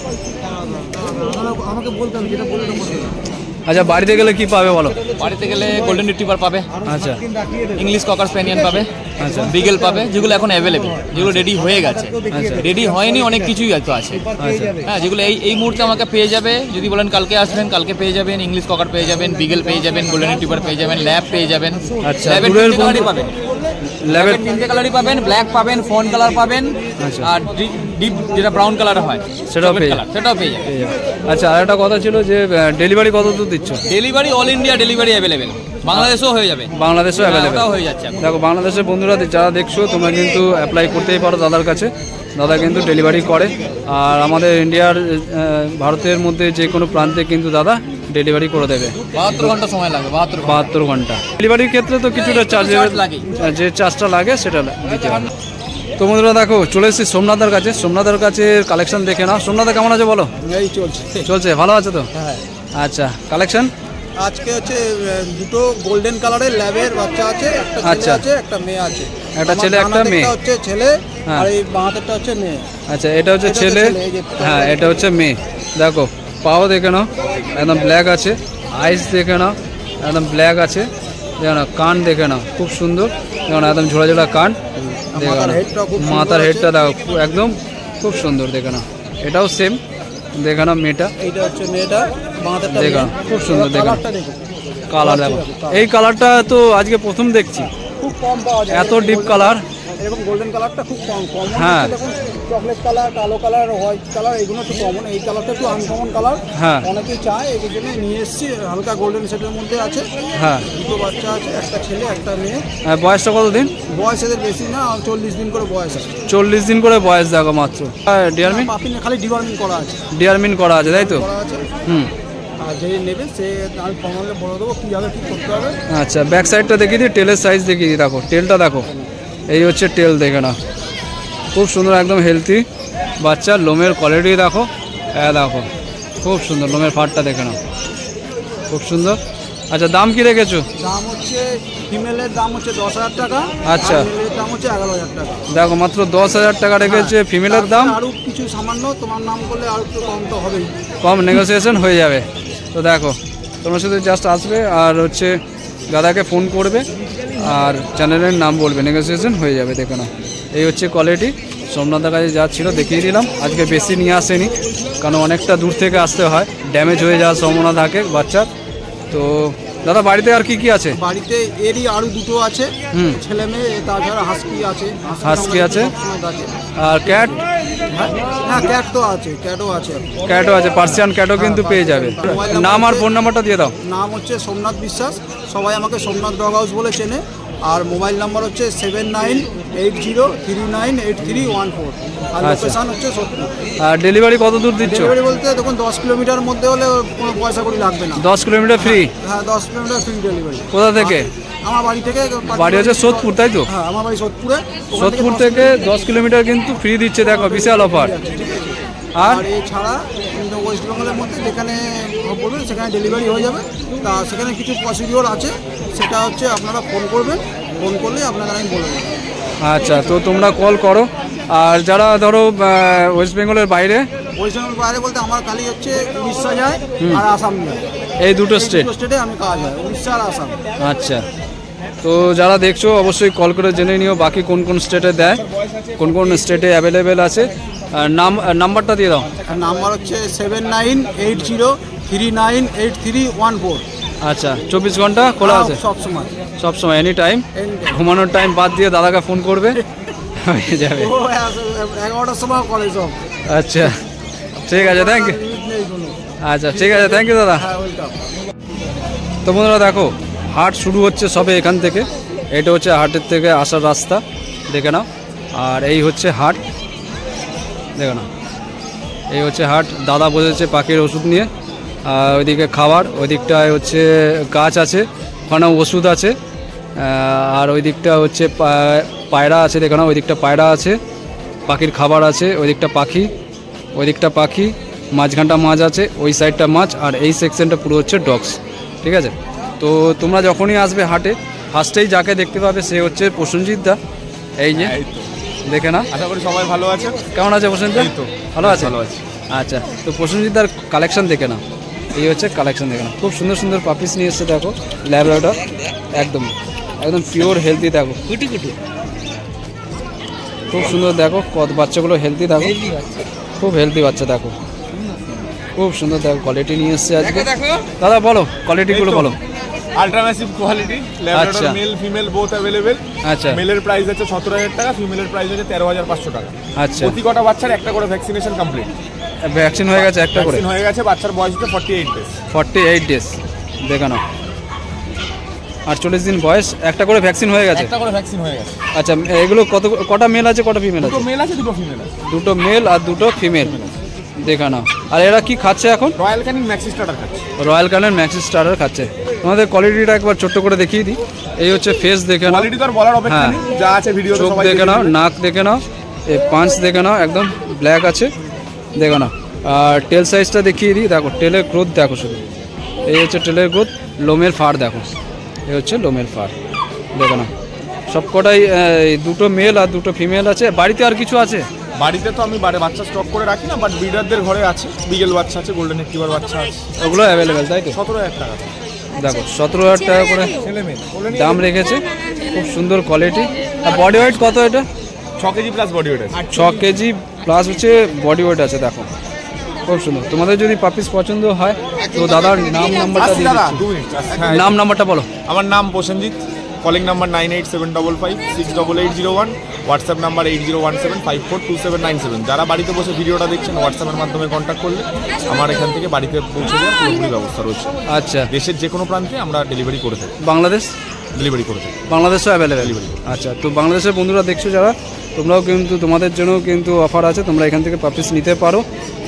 আচ্ছা বাড়িতে গেলে কি পাবে বলো? বাড়িতে গেলে গোল্ডেন রিট্রিভার পাবে, আচ্ছা ইংলিশ ককার স্প্যানিয়ান পাবে, আচ্ছা বিগেল পাবে, যেগুলো এখন অ্যাভেলেবেল, যেগুলো রেডি হয়ে গেছে। আচ্ছা রেডি হয়নি অনেক কিছুই হয়তো আছে। আচ্ছা হ্যাঁ যেগুলো এই এই মুহূর্তে আমাকে পেয়ে যাবে। যদি বলেন কালকে আসবেন, কালকে পেয়ে যাবেন। ইংলিশ ককার পেয়ে যাবেন, বিগেল পেয়ে যাবেন, গোল্ডেন রিট্রিভার পেয়ে যাবেন, ল্যাব পেয়ে যাবেন। আচ্ছা, ল্যাবের দূরের তিনটে কালারই বন্ধু- পাবেন, ল্যাবের ল্যাবের তিনটে কালারই পাবেন। ব্ল্যাক পাবেন, ফন কালার পাবেন, আচ্ছা। আর ডিপ যেটা ব্রাউন কালার হয় সেটাও পেয়ে কালার, সেটাও পেয়ে যাবেন। পেয়ে যাবে। আচ্ছা আর একটা কথা ছিল যে ডেলিভারি কত দূর দিচ্ছ? Delivery all India delivery available, বাংলাদেশেও হয়ে যাবে। বাংলাদেশেও অ্যাভেলেবেল? ওটাও হয়ে যাচ্ছে এখন। দেখো বাংলাদেশের বন্ধুরা যারা দেখছো, তোমরা কিন্তু অ্যাপ্লাই করতেই পারো দাদার কাছে। দাদা কিন্তু ডেলিভারি করে, আর আমাদের ইন্ডিয়ার আহ, ভারতের মধ্যে যে কোনো প্রান্তে কিন্তু দাদা ডেলিভারি করে দেবে। বাহাত্তর ঘন্টা সময় লাগবে, বাহাত্তর ঘন্টা। বাহাত্তর ঘন্টা ডেলিভারির ক্ষেত্রে তো কিছুটা চার্জ charge লাগেই। যে চার্জটা লাগে সেটা দিতে হবে। তো বন্ধুরা দেখো চলে এসেছি সোমনাথের কাছে। সোমনাথের কাছে কালেকশন দেখে নাও। সোমনাথ কেমন আছে বলো? এই চলছে। চলছে, ভালো আছে তো? হ্যাঁ আচ্ছা কালেকশন আজকে হচ্ছে আহ, দুটো গোল্ডেন কালারের ল্যাবের বাচ্চা আছে, একটা আচ্ছা। ছেলে আছে একটা মেয়ে আছে। একটা আমার ছেলে, ডান একটা হাতেরটা মেয়ে। হচ্ছে ছেলে, হ্যাঁ। আর এই বাঁ হাতেরটা হচ্ছে মেয়ে। আচ্ছা এটা হচ্ছে এটা হচ্ছে ছেলে, ছেলে, এই যে হ্যাঁ এটা হচ্ছে মেয়ে। দেখো পাও দেখে নাও একদম ব্ল্যাক আছে, আইস দেখে নাও একদম ব্ল্যাক আছে, দেখো না কান দেখে নাও খুব সুন্দর, দেখো না একদম ঝোড়া ঝোড়া কান, দেখো মাথার না হেডটাও খুব সুন্দর মাথার আছে। হেডটা দেখো খু- একদম খুব সুন্দর, দেখে নাও এটাও সেম, দেখে নাও মেয়েটা, এইটা হচ্ছে মেয়েটা, বাঁ হাতেরটা দেখো মেয়ে। খুব সুন্দর, দেখো কালারটা দেখো কালার দেখো। এই কালারটা তো আজকে প্রথম দেখছি, খুব কম পাওয়া যায়। এত ডিপ কালার। এরকম গোল্ডেন কালারটা খুব কম কমন। হ্যাঁ। দেখুন চকলেট কালার, কালো কালার, হোয়াইট কালার, এগুলো একটু কমন। এই কালারটা একটু আনকমন কালার, হ্যাঁ অনেকেই চায়, এই জন্য নিয়ে এসেছি। হালকা গোল্ডেন সেটের মধ্যে আছে, হ্যাঁ। দুটো বাচ্চা আছে, একটা ছেলে একটা মেয়ে। আর বয়সটা কত দিন? বয়স এদের বেশি না, চল্লিশ দিন করে বয়স আছে। চল্লিশ দিন করে বয়স দেখো মাত্র। ডিয়ারমিন পাপিনে খালি ডিওয়ার্মিং করা আছে, ডিয়ারমিন করা আছে তাই তো? করা আছে। হুম আর যে নেবে সে আমি ফর্মালে বলে দেবো কীভাবে কী করতে হবে। আচ্ছা ব্যাক সাইডটা দেখিয়ে দিই, টেলের সাইজ দেখিয়ে দিই। দেখো টেলটা দেখো, এই হচ্ছে টেল, দেখে না খুব সুন্দর একদম হেলদি, বাচ্চার লোমের কোয়ালিটি দেখো, হ্যাঁ দেখো খুব সুন্দর লোমের ফাড়টা দেখে নাও, খুব সুন্দর। আচ্ছা দাম কি রেখেছো? দাম হচ্ছে ফিমেলের দাম হচ্ছে দশ হাজার টাকা, আচ্ছা মেলের দাম হচ্ছে এগারো হাজার টাকা। দেখো মাত্র দশ হাজার টাকা রেখেছে ফিমেলের দাম, আরও কিছু সামান্য তোমার নাম করলে আর একটু কম তো হবেই, কম নেগোসিয়েশন হয়ে যাবে। তো দেখো তোমরা শুধু জাস্ট আসবে আর হচ্ছে দাদাকে ফোন করবে আর চ্যানেলের নাম বলবে, নেগোসিয়েশন হয়ে যাবে। দেখো না এই হচ্ছে কোয়ালিটি। সোমনাথের কাছে যা ছিল দেখিয়ে দিলাম, আজকে বেশি নিয়ে আসেনি কারণ অনেকটা দূর থেকে আসতে হয়, ড্যামেজ হয়ে যাওয়ার সম্ভাবনা থাকে বাচ্চার। তো দাদা বাড়িতে আর কি কি আছে? বাড়িতে এরই আরও দুটো আছে, হুম ছেলে মেয়ে, তাছাড়া হাস্কি আছে, হাস্কি আছে সবসময় আছে। আর ক্যাট? হ্যাঁ ক্যাট তো আছে, ক্যাটও আছে, ক্যাটও আছে, পার্সিয়ান ক্যাটও কিন্তু পেয়ে যাবে। নাম আর ফোন নাম্বারটা দিয়ে দাও। নাম হচ্ছে সোমনাথ বিশ্বাস, সবাই আমাকে সোমনাথ ডগ হাউস বলে চেনে, আর মোবাইল নাম্বার হচ্ছে seven nine eight zero three nine eight three one four, আর আচ্ছা। লোকেশান হচ্ছে সোদপুর। আর ডেলিভারি কত দূর দিচ্ছ? ডেলিভারি বলতে দেখুন দশ কিলোমিটার মধ্যে হলে কোনো পয়সা করে লাগবে না, দশ কিলোমিটার ফ্রি? হ্যাঁ দশ কিলোমিটার ফ্রি ডেলিভারি। কোথা থেকে? আমার বাড়ি থেকে। বাড়ি হচ্ছে সোদপুর তাই তো? হ্যাঁ আমার বাড়ি সোদপুরে। সোদপুর থেকে দশ কিলোমিটার কিন্তু ফ্রি দিচ্ছে, দেখো বিশাল অফার। আর আর এছাড়া ওয়েস্ট বেঙ্গলের মধ্যে যেখানে বলবেন সেখানে ডেলিভারি হয়ে যাবে, তা সেখানে কিছু প্রসিডিওর আছে, সেটা হচ্ছে আপনারা ফোন করবেন, ফোন করলে আপনাদের আমি বলে দেবো। আচ্ছা তো তোমরা কল করো। আর যারা ধরো ওয়েস্ট বেঙ্গলের বাইরে? ওয়েস্ট বেঙ্গল বাইরে বলতে আমার খালি হচ্ছে উড়িষ্যা যায় আর আসাম যায়, এই দুটো স্টেট? স্টেটে আমি কাজ হয়, উড়িষ্যা আর আসাম। আচ্ছা তো যারা দেখছো অবশ্যই কল করে জেনে নিও বাকি কোন কোন স্টেটে দেয়, কোন কোন স্টেটে অ্যাভেলেবেল আছে। আর নাম নাম্বারটা দিয়ে দাও। নাম্বার হচ্ছে seven nine eight zero three nine eight three one four. আচ্ছা চব্বিশ ঘন্টা খোলা আছে? সব সময়, সব সময় এনি টাইম। ঘুমানোর টাইম বাদ দিয়ে দাদাকে ফোন করবে হয়ে যাবে। ও এগারোটার সময় করে সব। আচ্ছা ঠিক আছে, থ্যাংক ইউ। আচ্ছা ঠিক আছে, থ্যাংক ইউ দাদা। হ্যাঁ ওয়েলকাম। তো বন্ধুরা দেখো হাট শুরু হচ্ছে সবে এখান থেকে, এটা হচ্ছে হাটের থেকে আসার রাস্তা, দেখে নাও। আর এই হচ্ছে হাট, দেখো না এই হচ্ছে হাট। দাদা বসেছে পাখির ওষুধ নিয়ে, আর ওইদিকে খাবার, ওই দিকটায় হচ্ছে গাছ আছে, ওখানে ওষুধ আছে, আর ওই দিকটা হচ্ছে পায়রা আছে, দেখো না ওই দিকটা পায়রা আছে, পাখির খাবার আছে, ওই দিকটা পাখি, ওই দিকটা পাখি, মাঝখানটা মাছ আছে, ওই সাইডটা মাছ, আর এই সেকশনটা পুরো হচ্ছে ডগস। ঠিক আছে, তো তোমরা যখনই আসবে হাটে ফার্স্টেই যাকে দেখতে পাবে সে হচ্ছে প্রসেনজিৎ দা। এই যে দেখে না, আশা করি সবাই ভালো আছে। কেমন আছে প্রসেনজিৎ? ভালো আছে? ভালো আছে। আচ্ছা তো প্রসেনজিৎ দার কালেকশন দেখে না, এই হচ্ছে কালেকশন দেখে না, খুব সুন্দর সুন্দর পাপিস নিয়ে এসছে দেখো, ল্যাব্রাডর একদম একদম পিওর হেলদি, দেখো কুটি কুটি খুব সুন্দর, দেখো কত বাচ্চাগুলো হেলদি, দেখো খুব হেলদি বাচ্চা, দেখো খুব সুন্দর, দেখো কোয়ালিটি নিয়ে এসছে আজকে। দাদা বলো কোয়ালিটিগুলো বলো। Ultra massive quality, Labrador male female both available. আচ্ছা মেলের প্রাইস আছে সতেরো হাজার টাকা, ফিমেলের প্রাইস আছে তেরো হাজার পাঁচশো টাকা। আচ্ছা প্রতি কটা বাচ্চার একটা করে ভ্যাকসিনেশন কমপ্লিট। ভ্যাকসিন হয়ে গেছে একটা করে? ভ্যাকসিন হয়ে গেছে, বাচ্চার বয়স হচ্ছে forty eight days. Forty eight days দেখে নাও, আটচল্লিশ দিন বয়স, একটা করে ভ্যাকসিন হয়ে গেছে? একটা করে ভ্যাকসিন হয়ে গেছে। আচ্ছা এগুলো কত কটা মেল আছে কটা ফিমেল আছে? দুটো মেল আছে, দুটো ফিমেল আছে। দুটো মেল আর দুটো ফিমেল দেখে নাও। আর এরা কি খাচ্ছে এখন? রয়্যাল ক্যানিং ম্যাক্সি স্টার্টার খাচ্ছে। রয়্যাল ক্যানিং ম্যাক্সি স্টার্টার খাচ্ছে। তোমাদের কোয়ালিটিটা একবার ছোট্ট করে দেখিয়ে দিই। এই হচ্ছে ফেস দেখে নাও, কোয়ালিটি তো আর বলার অপেক্ষা নেই, যা আছে ভিডিওতে চোখ সবাই দেখে নাও, নাক দেখে নাও, এই পাঁচ দেখে নাও একদম ব্ল্যাক আছে, দেখো না। আর টেল সাইজটা দেখিয়ে দিই, দেখো টেলের গ্রোথ দেখো শুধু, এই হচ্ছে টেলের গ্রোথ, লোমের ফাড় দেখো, এই হচ্ছে লোমের ফাড় দেখো না। সব কটাই দুটো মেল আর দুটো ফিমেল আছে। বাড়িতে আর কিছু আছে? বাড়িতে তো আমি বাড়ি বাচ্চা স্টক করে রাখি না, বাট ব্রিডারদের ঘরে আছে, বিগেল বাচ্চা আছে, গোল্ডেন রিট্রিভার বাচ্চা আছে, ওগুলো অ্যাভেলেবেল তাই তো? সতেরো হাজার টাকা। দেখো সতেরো হাজার টাকা করে ছেলে মেয়ে দাম রেখেছে, খুব সুন্দর কোয়ালিটি। আর বডি ওয়েট কত এটা? ছ কেজি প্লাস বডি ওয়েট আছে। ছ কেজি প্লাস হচ্ছে বডি ওয়েট আছে, দেখো খুব সুন্দর। তোমাদের যদি পাপিস পছন্দ হয় তো দাদার নাম নাম্বারটা দিয়ে দাদা দিচ্ছি। দু মিনিট হ্যাঁ, নাম নাম্বারটা বলো। আমার নাম Prosenjit, calling number nine eight seven double five six double eight zero one, WhatsApp number eight zero one seven five four two seven nine seven. যারা বাড়িতে বসে ভিডিওটা দেখছেন হোয়াটসঅ্যাপের মাধ্যমে কন্ট্যাক্ট করলে আমার এখান থেকে বাড়িতে পৌঁছে দেওয়ার পুরোপুরি ব্যবস্থা রয়েছে। আচ্ছা দেশের যে কোনো প্রান্তে আমরা ডেলিভারি করে থাকি। বাংলাদেশ ডেলিভারি করে থাকি, বাংলাদেশও অ্যাভেলেবেল। আচ্ছা তো বাংলাদেশের বন্ধুরা দেখছো যারা, তোমরাও কিন্তু তোমাদের জন্য কিন্তু অফার আছে, তোমরা এখান থেকে পাপিস নিতে পারো।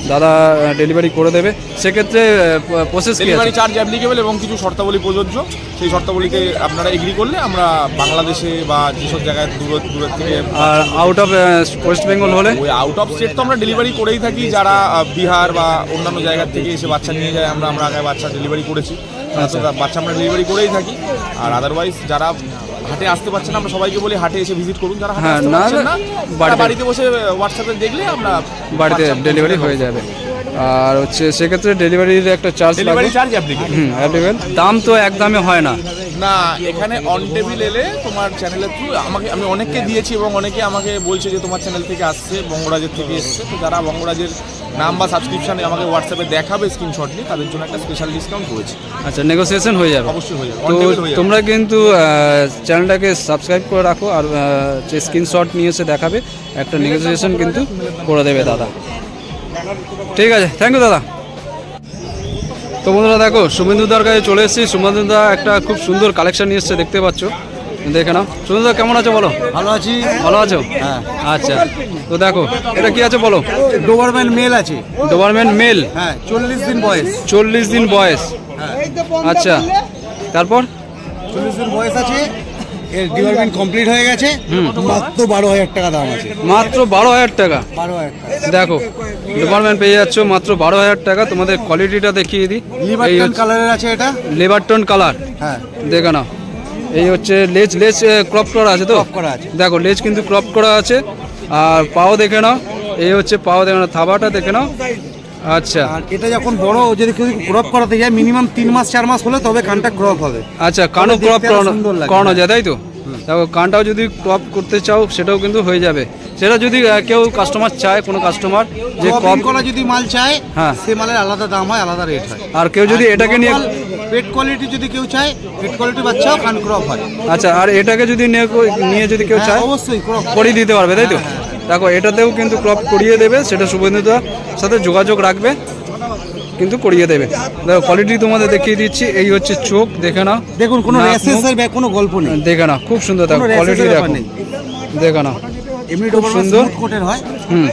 দাদা ডেলিভারি করে দেবে। সেক্ষেত্রে প্রসেস কি ডেলিভারি আছে? চার্জ অ্যাপ্লিকেবল এবং কিছু শর্তাবলী প্রযোজ্য। সেই শর্তাবলীতে আপনারা এগ্রি করলে আমরা বাংলাদেশে বা যেসব জায়গায় দূর দূরের থেকে, আর আউট অফ ওয়েস্ট বেঙ্গল হলে ওই আউট অফ স্টেট তো আমরা ডেলিভারি করেই থাকি। যারা আহ, বিহার বা অন্যান্য জায়গার থেকে এসে বাচ্চা নিয়ে যায়, আমরা আমরা আগে বাচ্চা ডেলিভারি করেছি, তো বাচ্চা আমরা ডেলিভারি করেই থাকি। আর আদারওয়াইজ যারা হাটে আসতে পারছে না, আমরা সবাইকে বলি হাটে এসে ভিজিট করুন। যারা হাটে হ্যাঁ, আসতে না পারছেন না, বাড়িতে- বাড়িতে বসে হোয়াটসঅ্যাপে দেখলে আমরা বাড়িতে ডেলিভারি হয়ে যাবে। আর হচ্ছে সেক্ষেত্রে ডেলিভারির একটা চার্জ ডেলিভারি লাগবে। Charge applicable. হুম, অ্যাভেলেবেল। দাম তো একদমই হয় না। না, এখানে অন টেবিল এলে তোমার চ্যানেলের থ্রু আমাকে আমি অনেককে দিয়েছি এবং অনেকে আমাকে বলছে যে তোমার চ্যানেল থেকে আসছে, বঙ্গরাজের থেকে এসছে। তো যারা বঙ্গরাজের নাম বা সাবস্ক্রিপশানে আমাকে হোয়াটসঅ্যাপে দেখাবে স্ক্রিনশট নিয়ে, তাদের জন্য একটা স্পেশাল ডিসকাউন্ট করেছি। আচ্ছা, নেগোসিয়েশন হয়ে যাবে। অবশ্যই হয়ে যাবে, তো অন টেবিল হয়ে যাবে। তোমরা কিন্তু চ্যানেলটাকে সাবস্ক্রাইব করে রাখো, আর আহ, যে স্ক্রিনশট নিয়ে এসে দেখাবে, একটা নেগোসিয়েশন কিন্তু করে দেবে দাদা। ঠিক আছে, থ্যাংক ইউ দাদা। তো বন্ধুরা দেখো, শুভেন্দুদার কাছে চলে এসেছি। শুভেন্দুদা একটা খুব সুন্দর কালেকশন নিয়ে এসছে, দেখতে পাচ্ছ। দেখে নাও। শুভেন্দুদা কেমন আছো বলো? ভালো আছি। ভালো আছো? হ্যাঁ। আচ্ছা, তো দেখো এটা কি আছে বলো? ডোবারম্যান মেল আছে। Doberman male. হ্যাঁ, চল্লিশ দিন বয়স। চল্লিশ দিন বয়স। আচ্ছা, তারপর চল্লিশ দিন বয়স আছে, এর ডিপার্টমেন্ট কমপ্লিট হয়ে গেছে। মাত্র বারো হাজার টাকা দাম আছে। মাত্র বারো হাজার টাকা। বারো হাজার টাকা। দেখো, ডিপার্টমেন্ট পেয়ে যাচ্ছ মাত্র বারো হাজার টাকা। তোমাদের কোয়ালিটিটা দেখিয়ে দিই। লিভারটন কালারের আছে এটা। Liver tan colour. হ্যাঁ, দেখো না, এই হচ্ছে লেজ। লেজ ক্রপ করা আছে তো? ক্রপ করা আছে। দেখো, লেজ কিন্তু ক্রপ করা আছে। আর পাও দেখে নাও, এই হচ্ছে পাও দেখে নাও, থাবাটা দেখে নাও। আচ্ছা, আর এটা যখন বড় যদি কেউ ক্রপ করাতে যায়, মিনিমাম তিন মাস চার মাস হলে তবে কানটা ক্রপ হবে। আচ্ছা, কানও দেখতে ক্রপ আরো সুন্দর লাগে। করানো যায়, তাই তো? দেখো, কানটাও যদি ক্রপ করতে চাও সেটাও কিন্তু হয়ে যাবে। সেটা যদি আহ, কেউ কাস্টমার চায়, কোনো কাস্টমার যে ক্রপিং ক্রপ, করা যদি মাল চায়, হ্যাঁ, সে মালের আলাদা দাম হয়, আলাদা রেট হয়। আর কেউ যদি এটাকে নিয়ে, পেট কোয়ালিটি যদি কেউ চায়, পেট কোয়ালিটি বাচ্চাও কান ক্রপ হয়। আচ্ছা, আর এটাকে যদি নিয়ে নিয়ে যদি কেউ হ্যাঁ, চায়, অবশ্যই ক্রপ করিয়ে দিতে পারবে, তাই তো? দেখো, এটাতেও কিন্তু ক্রপ করিয়ে দেবে। সেটা শুভেন্দুদার সাথে যোগাযোগ রাখবে, কিন্তু করিয়ে দেবে। দেখো, কোয়ালিটি তোমাদের দেখিয়ে দিচ্ছি। এই হচ্ছে চোখ, দেখে নাও। দেখুন, কোনো নাক, র্যাশেসের ব্যাপার, কোনো গল্প নেই। মুখ, দেখে নাও, খুব সুন্দর। দেখো, কোনো কোয়ালিটি র্যাশেসের দেখো, ব্যাপার নেই। দেখে নাও, এমনি খুব সুন্দর। সুন্দর কোটের হয়। হুম,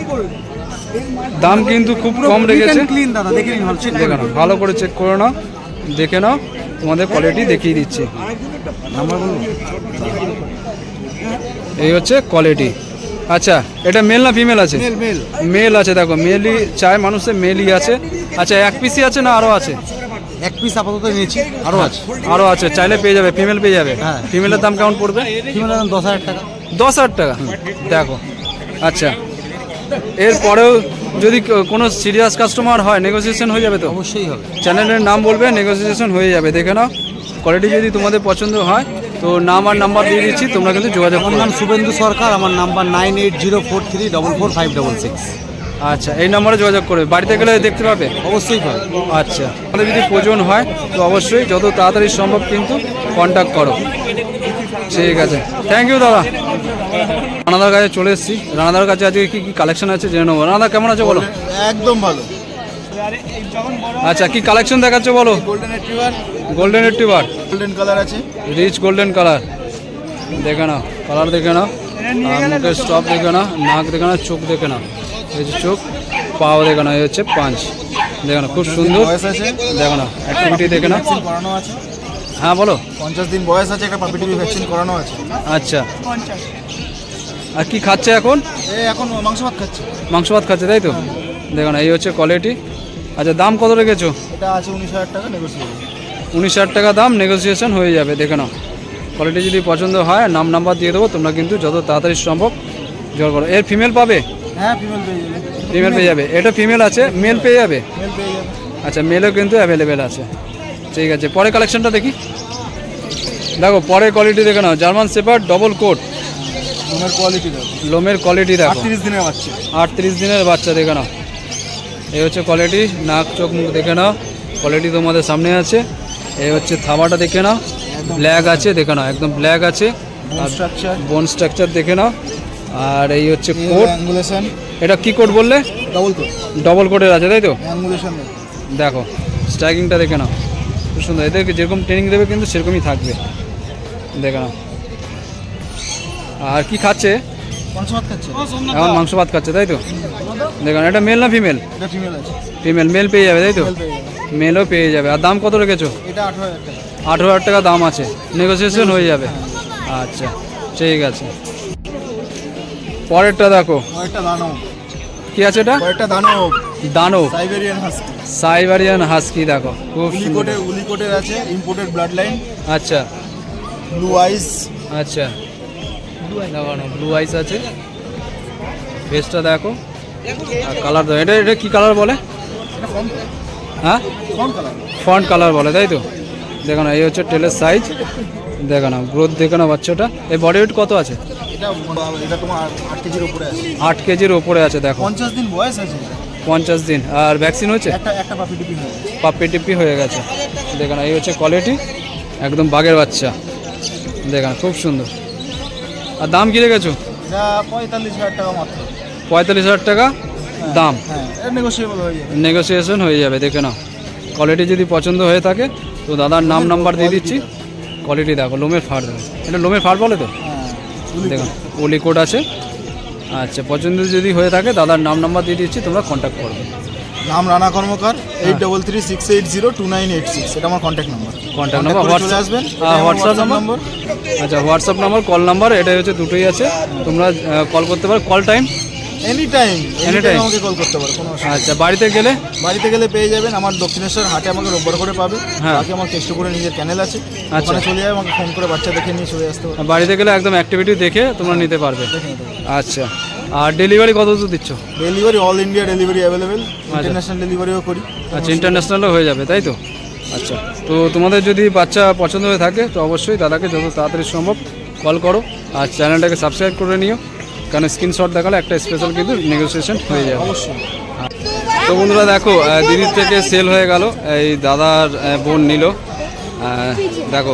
দাম কিন্তু খুব কম রেখেছে। ক্লিন দাদা, দেখে নিন, ভালো চেক দেখে নাও, ভালো করে চেক করে নাও, দেখে নাও। তোমাদের কোয়ালিটি দেখিয়ে দিচ্ছি। নাম্বার বলুন। এই হচ্ছে কোয়ালিটি। আচ্ছা, এটা মেল না ফিমেল আছে? মেল মেল মেল আছে। দেখো, মেলই চায় মানুষের, মেলই আছে। আচ্ছা, এক পিসই আছে না আরও আছে? এক পিস আপাতত নিয়েছি, আরও আছে। আরও আছে, চাইলে পেয়ে যাবে। ফিমেল পেয়ে যাবে। হ্যাঁ। ফিমেলের দাম কেমন পড়বে? ফিমেলের দাম দশ হাজার টাকা। দশ হাজার টাকা। দেখো, আচ্ছা, এরপরেও যদি ক- কোনো সিরিয়াস কাস্টমার হয়, নেগোসিয়েশন হয়ে যাবে তো? অবশ্যই হবে। চ্যানেলের নাম বলবে, নেগোসিয়েশন হয়ে যাবে। দেখে নাও, কোয়ালিটি যদি তোমাদের পছন্দ হয় তো নাম আর নাম্বার দিয়ে দিচ্ছি, তোমরা কিন্তু যোগাযোগ আমার করো। নাম শুভেন্দু সরকার, আমার number nine eight zero four three double four five double six. আচ্ছা, এই নম্বরে যোগাযোগ করবে। বাড়িতে গেলে দেখতে পাবে? অবশ্যই পাবে। আচ্ছা, আমাদের যদি প্রয়োজন হয় তো অবশ্যই যত তাড়াতাড়ি সম্ভব কিন্তু কন্ট্যাক্ট করো। ঠিক আছে, থ্যাংক ইউ দাদা। রানাদার কাছে চলে এসেছি। রানাদার কাছে আজকে কি কি কালেকশন আছে জেনে নেবো। রানাদা কেমন আছে বলো? একদম ভালো। আচ্ছা, কি কালেকশন দেখাচ্ছ বলো? Golden retriever, golden retriever, golden colour আছে। Rich golden colour. দেখে নাও, কালার দেখে নাও, আর মুখের স্টপ দেখে নাও, নাক দেখে নাও, চোখ দেখে নাও। এই যে চোখ, পাও দেখে নাও, এই হচ্ছে পাঁচ। দেখে নাও, খুব সুন্দর। বয়স আছে, দেখো না, অ্যাক্টিভিটি দেখে নাও। করানো আছে। হ্যাঁ বলো। পঞ্চাশ দিন বয়স আছে, একটা পাপি টিভি ভ্যাকসিন করানো আছে। আচ্ছা, আর কি খাচ্ছে এখন? এই এখন মাংস ভাত খাচ্ছে। মাংস ভাত খাচ্ছে, তাই তো? দেখো না, এই হচ্ছে কোয়ালিটি। আচ্ছা, দাম কত রেখেছো? এটা আছে উনিশ হাজার টাকা, নেগোসিয়েবল। উনিশ হাজার টাকা দাম, নেগোসিয়েশন হয়ে যাবে। দেখে নাও, কোয়ালিটি যদি পছন্দ হয় নাম নাম্বার দিয়ে দেবো, তোমরা কিন্তু যত তাড়াতাড়ি সম্ভব জোর করো। এর ফিমেল পাবে? হ্যাঁ, ফিমেল পেয়ে যাবে। ফিমেল পেয়ে যাবে। এটা ফিমেল আছে, মেল পেয়ে যাবে? মেল পেয়ে যাবে। আচ্ছা, মেলও কিন্তু অ্যাভেলেবেল আছে। ঠিক আছে, পরে কালেকশনটা দেখি। দেখো, পরে কোয়ালিটি দেখে নাও। German shepherd, double coat. লোমের কোয়ালিটি দেখো। লোমের কোয়ালিটি দেখো। আটত্রিশ দিনের বাচ্চা। আটত্রিশ দিনের বাচ্চা, দেখে নাও। এই হচ্ছে কোয়ালিটি। নাক, চোখ, মুখ দেখে নাও। কোয়ালিটি তোমাদের সামনে আছে। এই হচ্ছে থাবাটা দেখে নাও, ব্ল্যাক আছে, দেখে নাও, একদম ব্ল্যাক আছে। আর স্ট্রাকচার, বোন স্ট্রাকচার দেখে নাও। আর এই হচ্ছে কোট। অ্যাঙ্গুলেশন, এটা কি কোট বললে? Double coat. ডবল কোটের আছে, তাই তো? অ্যাঙ্গুলেশন দেখো, স্ট্রাইকিংটা দেখে নাও, খুব সুন্দর। এদেরকে যেরকম ট্রেনিং দেবে কিন্তু সেরকমই থাকবে। দেখে নাও। আর কি খাচ্ছে? এখন মাংস ভাত খাচ্ছে তাই তো? দেখুন এটা মেল না ফিমেল? ফিমেল। মেল পেয়ে যাবে তাই তো? মেলও পেয়ে যাবে। আর দাম কত রেখেছো? আঠেরো হাজার টাকা দাম আছে, নেগোসিয়েশন হয়ে যাবে। আচ্ছা ঠিক আছে। পরেরটা দেখো কি আছে এটা? দানব সাইবেরিয়ান হাস্কি দেখো, খুব সুন্দর। উলিকোটের আছে, ইম্পোর্টেড ব্লাড লাইন। আচ্ছা ব্লু আইস। আচ্ছা ব্লু আইস আছে। ফেসটা দেখো, কালার দেখো। এটা এটা কি কালার বলে? হ্যাঁ ফন্ট কালার বলে তাই তো? দেখো না, এই হচ্ছে টেলের সাইজ। দেখো না গ্রোথ, দেখো না বাচ্চাটা। এই বডি ওয়েট কত আছে? এটা তোমার আট কেজির উপরে আছে। আট কেজির ওপরে আছে দেখো। পঞ্চাশ দিন বয়স আছে। পঞ্চাশ দিন। আর ভ্যাকসিন হচ্ছে? একটা একটা পাপি টিপি হয়ে গেছে। পাপ্পি টিপ্পি হয়ে গেছে। দেখো না, এই হচ্ছে কোয়ালিটি, একদম বাঘের বাচ্চা। দেখো না খুব সুন্দর। আর দাম কি রেখেছো? এটা পঁয়তাল্লিশ হাজার টাকা মাত্র। পঁয়তাল্লিশ হাজার টাকা দাম। হ্যাঁ নেগোসিয়েবল হয়ে যাবে। নেগোসিয়েশন হয়ে যাবে। দেখে নাও, কোয়ালিটি যদি পছন্দ হয়ে থাকে তো দাদার নাম নাম্বার দিয়ে দিচ্ছি। কোয়ালিটি দেখো, লোমের ফাড় দেখো। এটা লোমের ফাড় বলে তো? দেখুন ওলিকোড আছে। আচ্ছা পছন্দ যদি হয়ে থাকে দাদার নাম নাম্বার দিয়ে দিচ্ছি, তোমরা কন্ট্যাক্ট করবে। নাম Rana Karmakar, eight double three six eight zero two nine eight six. এটা আমার contact number. Contact number WhatsApp আসবেন। WhatsApp number. আচ্ছা হোয়াটসঅ্যাপ নাম্বার, কল নাম্বার, এটাই হচ্ছে দুটোই আছে। তোমরা কল করতে পারো। Call time any time, any time আমাকে কল করতে পারো, কোনো অসুবিধা। আচ্ছা বাড়িতে গেলে? বাড়িতে গেলে পেয়ে যাবেন। আমার দক্ষিণেশ্বর হাটে আমাকে রোববার করে পাবে। হ্যাঁ। বাকি আমার চেষ্টা করে নিজের চ্যানেল আছে, আচ্ছা ওখানে চলে যাবে, আমাকে ফোন করে বাচ্চা দেখে নিয়ে চলে আসতে পারবে। বাড়িতে গেলে একদম অ্যাক্টিভিটি দেখে তোমরা নিতে পারবে। আচ্ছা আর ডেলিভারি কত দূর দিচ্ছ? Delivery all India delivery available. International ডেলিভারিও করি। আচ্ছা ইন্টারন্যাশনালও হয়ে যাবে তাই তো? আচ্ছা তো তোমাদের যদি বাচ্চা পছন্দ হয়ে থাকে তো অবশ্যই দাদাকে যত তাড়াতাড়ি সম্ভব কল করো। আর চ্যানেলটাকে সাবস্ক্রাইব করে নিও, কারণ স্ক্রিনশট দেখালে একটা স্পেশাল কিন্তু নেগোসিয়েশন হয়ে যাবে অবশ্যই। তো বন্ধুরা দেখো, দিদির থেকে সেল হয়ে গেল। এই দাদার বোন নিল। দেখো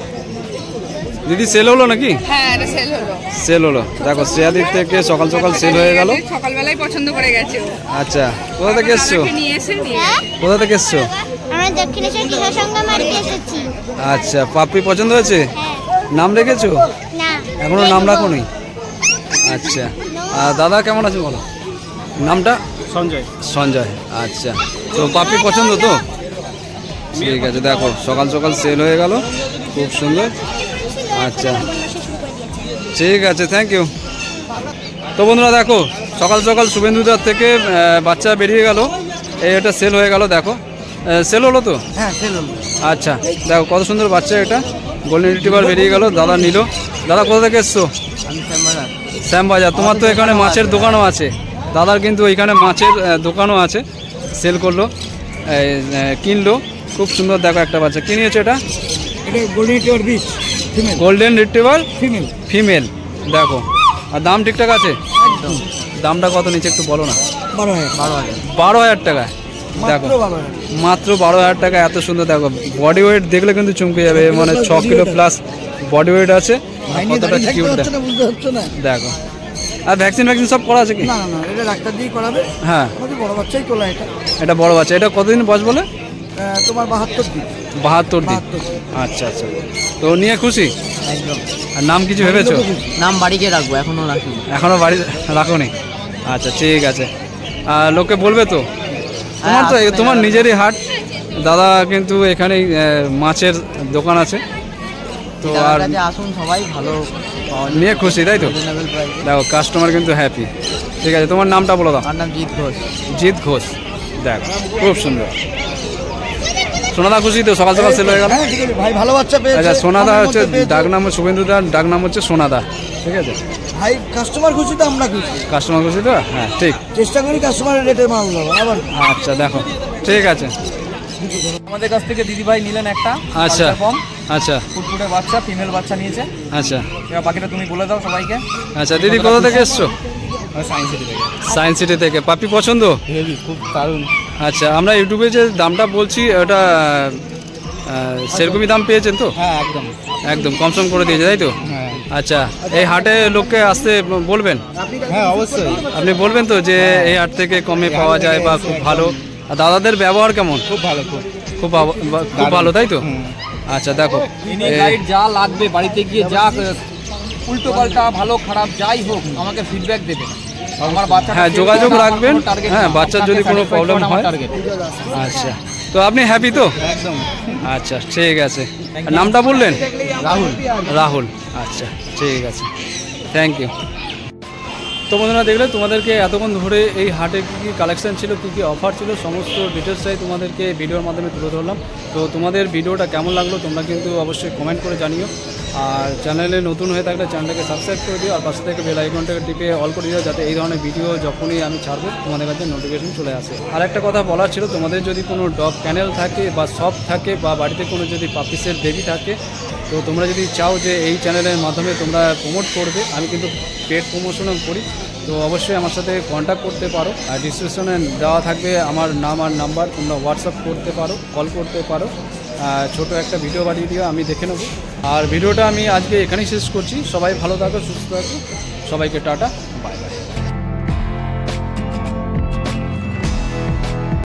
দিদি সেল হলো নাকি? হ্যাঁ এটা সেল হলো। সেল হলো দেখো, শ্রেয়াদির থেকে সকাল সকাল সেল হয়ে গেল। সকালবেলায় পছন্দ করে গেছে। আচ্ছা কোথা থেকে এসছো? নিয়ে এসে নিয়ে কোথা থেকে এসছো? আমরা দক্ষিণেশ্বর কিশোর সংঘ মার্কে এসেছি। আচ্ছা পাপ্পি পছন্দ হয়েছে? নাম রেখেছো? না এখনো নাম রাখোনি? আচ্ছা আর দাদা কেমন আছে বলো? নামটা? সঞ্জয়। সঞ্জয়। আচ্ছা তো পাপ্পি পছন্দ তো? ঠিক আছে দেখো সকাল সকাল সেল হয়ে গেল, খুব সুন্দর। আচ্ছা ঠিক আছে, থ্যাংক ইউ। তো বন্ধুরা দেখো সকাল সকাল শুভেন্দুদার থেকে বাচ্চা বেরিয়ে গেল। এই এটা সেল হয়ে গেল। দেখো সেল হলো তো? হ্যাঁ সেল হলো। আচ্ছা দেখো কত সুন্দর বাচ্চা, এটা গোল্ডেন রিট্রিভার বেরিয়ে গেল। দাদা নিল। দাদা কোথা থেকে এসছো? শ্যামবাজার। তোমার তো এখানে মাছের দোকানও আছে। দাদার কিন্তু এখানে মাছের দোকানও আছে। সেল করলো, কিনলো। খুব সুন্দর দেখো একটা বাচ্চা। কি নিয়েছো এটা? Golden retriever bitch female. Golden retriever female. Female দেখো। আর দাম ঠিকঠাক আছে? দামটা কত নিচে একটু বলো না। বারো হাজার। বারো হাজার বারো হাজার টাকা দেখো, মাত্র বারো হাজার টাকা। এত সুন্দর দেখো, বডি ওয়েট দেখলে কিন্তু চমকে যাবে। মানে ছ কিলো প্লাস বডি ওয়েট আছে। কতটা কিউট দেখো। আর ভ্যাকসিন ভ্যাকসিন সব করা আছে কি? না না এটা ডাক্তার দিয়ে করাবে। হ্যাঁ আমাদের বড় বাচ্চাই তোলা এটা। এটা বড় বাচ্চা। এটা কতদিন বয়স বলে? তোমার বাহাত্তর দিন। বাহাত্তর দিন। আচ্ছা আচ্ছা তো নিয়ে খুশি? একদম। আর নাম কিছু ভেবেছো? নাম বাড়ি গিয়ে রাখবো, এখনো রাখিনি। এখনো বাড়ি রাখোনি? আচ্ছা ঠিক আছে। আর লোকে বলবে তো? তোমার তো তোমার নিজেরই হাট। দাদা কিন্তু এখানে মাছের দোকান আছে তো। আর আসুন সবাই, ভালো নিয়ে খুশি তাই তো? দেখো কাস্টমার কিন্তু হ্যাপি। ঠিক আছে তোমার নামটা বলো দাও। আমার নাম জিৎ ঘোষ। জিৎ ঘোষ দেখো খুব সুন্দর। সোনাদা খুশি তো? সকাল সকাল সেল হয়ে গেল। ভাই ভালো বাচ্চা পেয়েছে। আচ্ছা সোনাদা হচ্ছে ডাক নাম, শুভেন্দুদার ডাক নাম হচ্ছে সোনাদা। ঠিক আছে ভাই কাস্টমার খুশি তো আমরা খুশি। কাস্টমার খুশি তো? হ্যাঁ ঠিক। চেষ্টা করি কাস্টমারের রেটে মাল দেবো আবার। আচ্ছা দেখো ঠিক আছে। আমাদের কাছ থেকে দিদিভাই নিলেন একটা। আচ্ছা কম আচ্ছা ফুটফুটে বাচ্চা, ফিমেল বাচ্চা নিয়েছে। আচ্ছা এবার বাকিটা তুমি বলে দাও সবাইকে। আচ্ছা দিদি কোথা থেকে এসছো? সায়েন্স সিটি থেকে। সায়েন্স সিটি থেকে। পাপি পছন্দ? হেভি, খুব দারুণ। আচ্ছা আমরা ইউটিউবে যে দামটা বলছি ওটা সেরকমই দাম পেয়েছেন তো? হ্যাঁ একদম একদম কম সম করে দিয়েছে তাই তো? হ্যাঁ। আচ্ছা এই হাটে লোককে আসতে বলবেন? হ্যাঁ অবশ্যই। আপনি বলবেন তো যে এই হাট থেকে কমে পাওয়া যায় বা খুব ভালো? আর দাদাদের ব্যবহার কেমন? খুব ভালো, খুব খুব ভালো- খুব ভালো তাই তো? আচ্ছা দেখো গাইড যা লাগবে বাড়িতে গিয়ে যা উল্টো পাল্টা ভালো খারাপ যাই হোক আমাকে ফিডব্যাক দেবেন। আমার বাচ্চা হ্যাঁ যোগাযোগ রাখবেন। হ্যাঁ বাচ্চার যদি কোনো প্রবলেম হয়। আচ্ছা তো আপনি হ্যাপি তো? একদম। আচ্ছা ঠিক আছে। নামটা বললেন? রাহুল। রাহুল আচ্ছা ঠিক আছে, থ্যাংক ইউ। তো বন্ধুরা দেখলে তোমাদেরকে এতক্ষণ ধরে এই হাটে কী কী কালেকশান ছিল, কী কী অফার ছিল, সমস্ত ডিটেলসটাই তোমাদেরকে ভিডিওর মাধ্যমে তুলে ধরলাম। তো তোমাদের ভিডিওটা কেমন লাগলো তোমরা কিন্তু অবশ্যই কমেন্ট করে জানিও। আর চ্যানেলে নতুন হয়ে থাকলে চ্যানেলটাকে সাবস্ক্রাইব করে দিও, আর পাশে থেকে বেল আইকনটাকে টিপে অল করে দিও, যাতে এই ধরনের ভিডিও যখনই আমি ছাড়বো তোমাদের কাছে নোটিফিকেশন চলে আসে। আর একটা কথা বলার ছিল, তোমাদের যদি কোনো ডগ ক্যানেল থাকে বা শপ থাকে বা বাড়িতে কোনো যদি পাপিসের বেবি থাকে, তো তোমরা যদি চাও যে এই চ্যানেলের মাধ্যমে তোমরা প্রমোট করবে, আমি কিন্তু পেড প্রমোশনও করি, তো অবশ্যই আমার সাথে কন্ট্যাক্ট করতে পারো। আর ডিসক্রিপশনে দেওয়া থাকবে আমার নাম আর নাম্বার, তোমরা হোয়াটসঅ্যাপ করতে পারো, কল করতে পারো, ছোট একটা ভিডিও বানিয়ে দিও, আমি দেখে নেবো। আর ভিডিওটা আমি আজকে এখানেই শেষ করছি। সবাই ভালো থাকো, সুস্থ থাকো, সবাইকে টাটা, বাই বাই।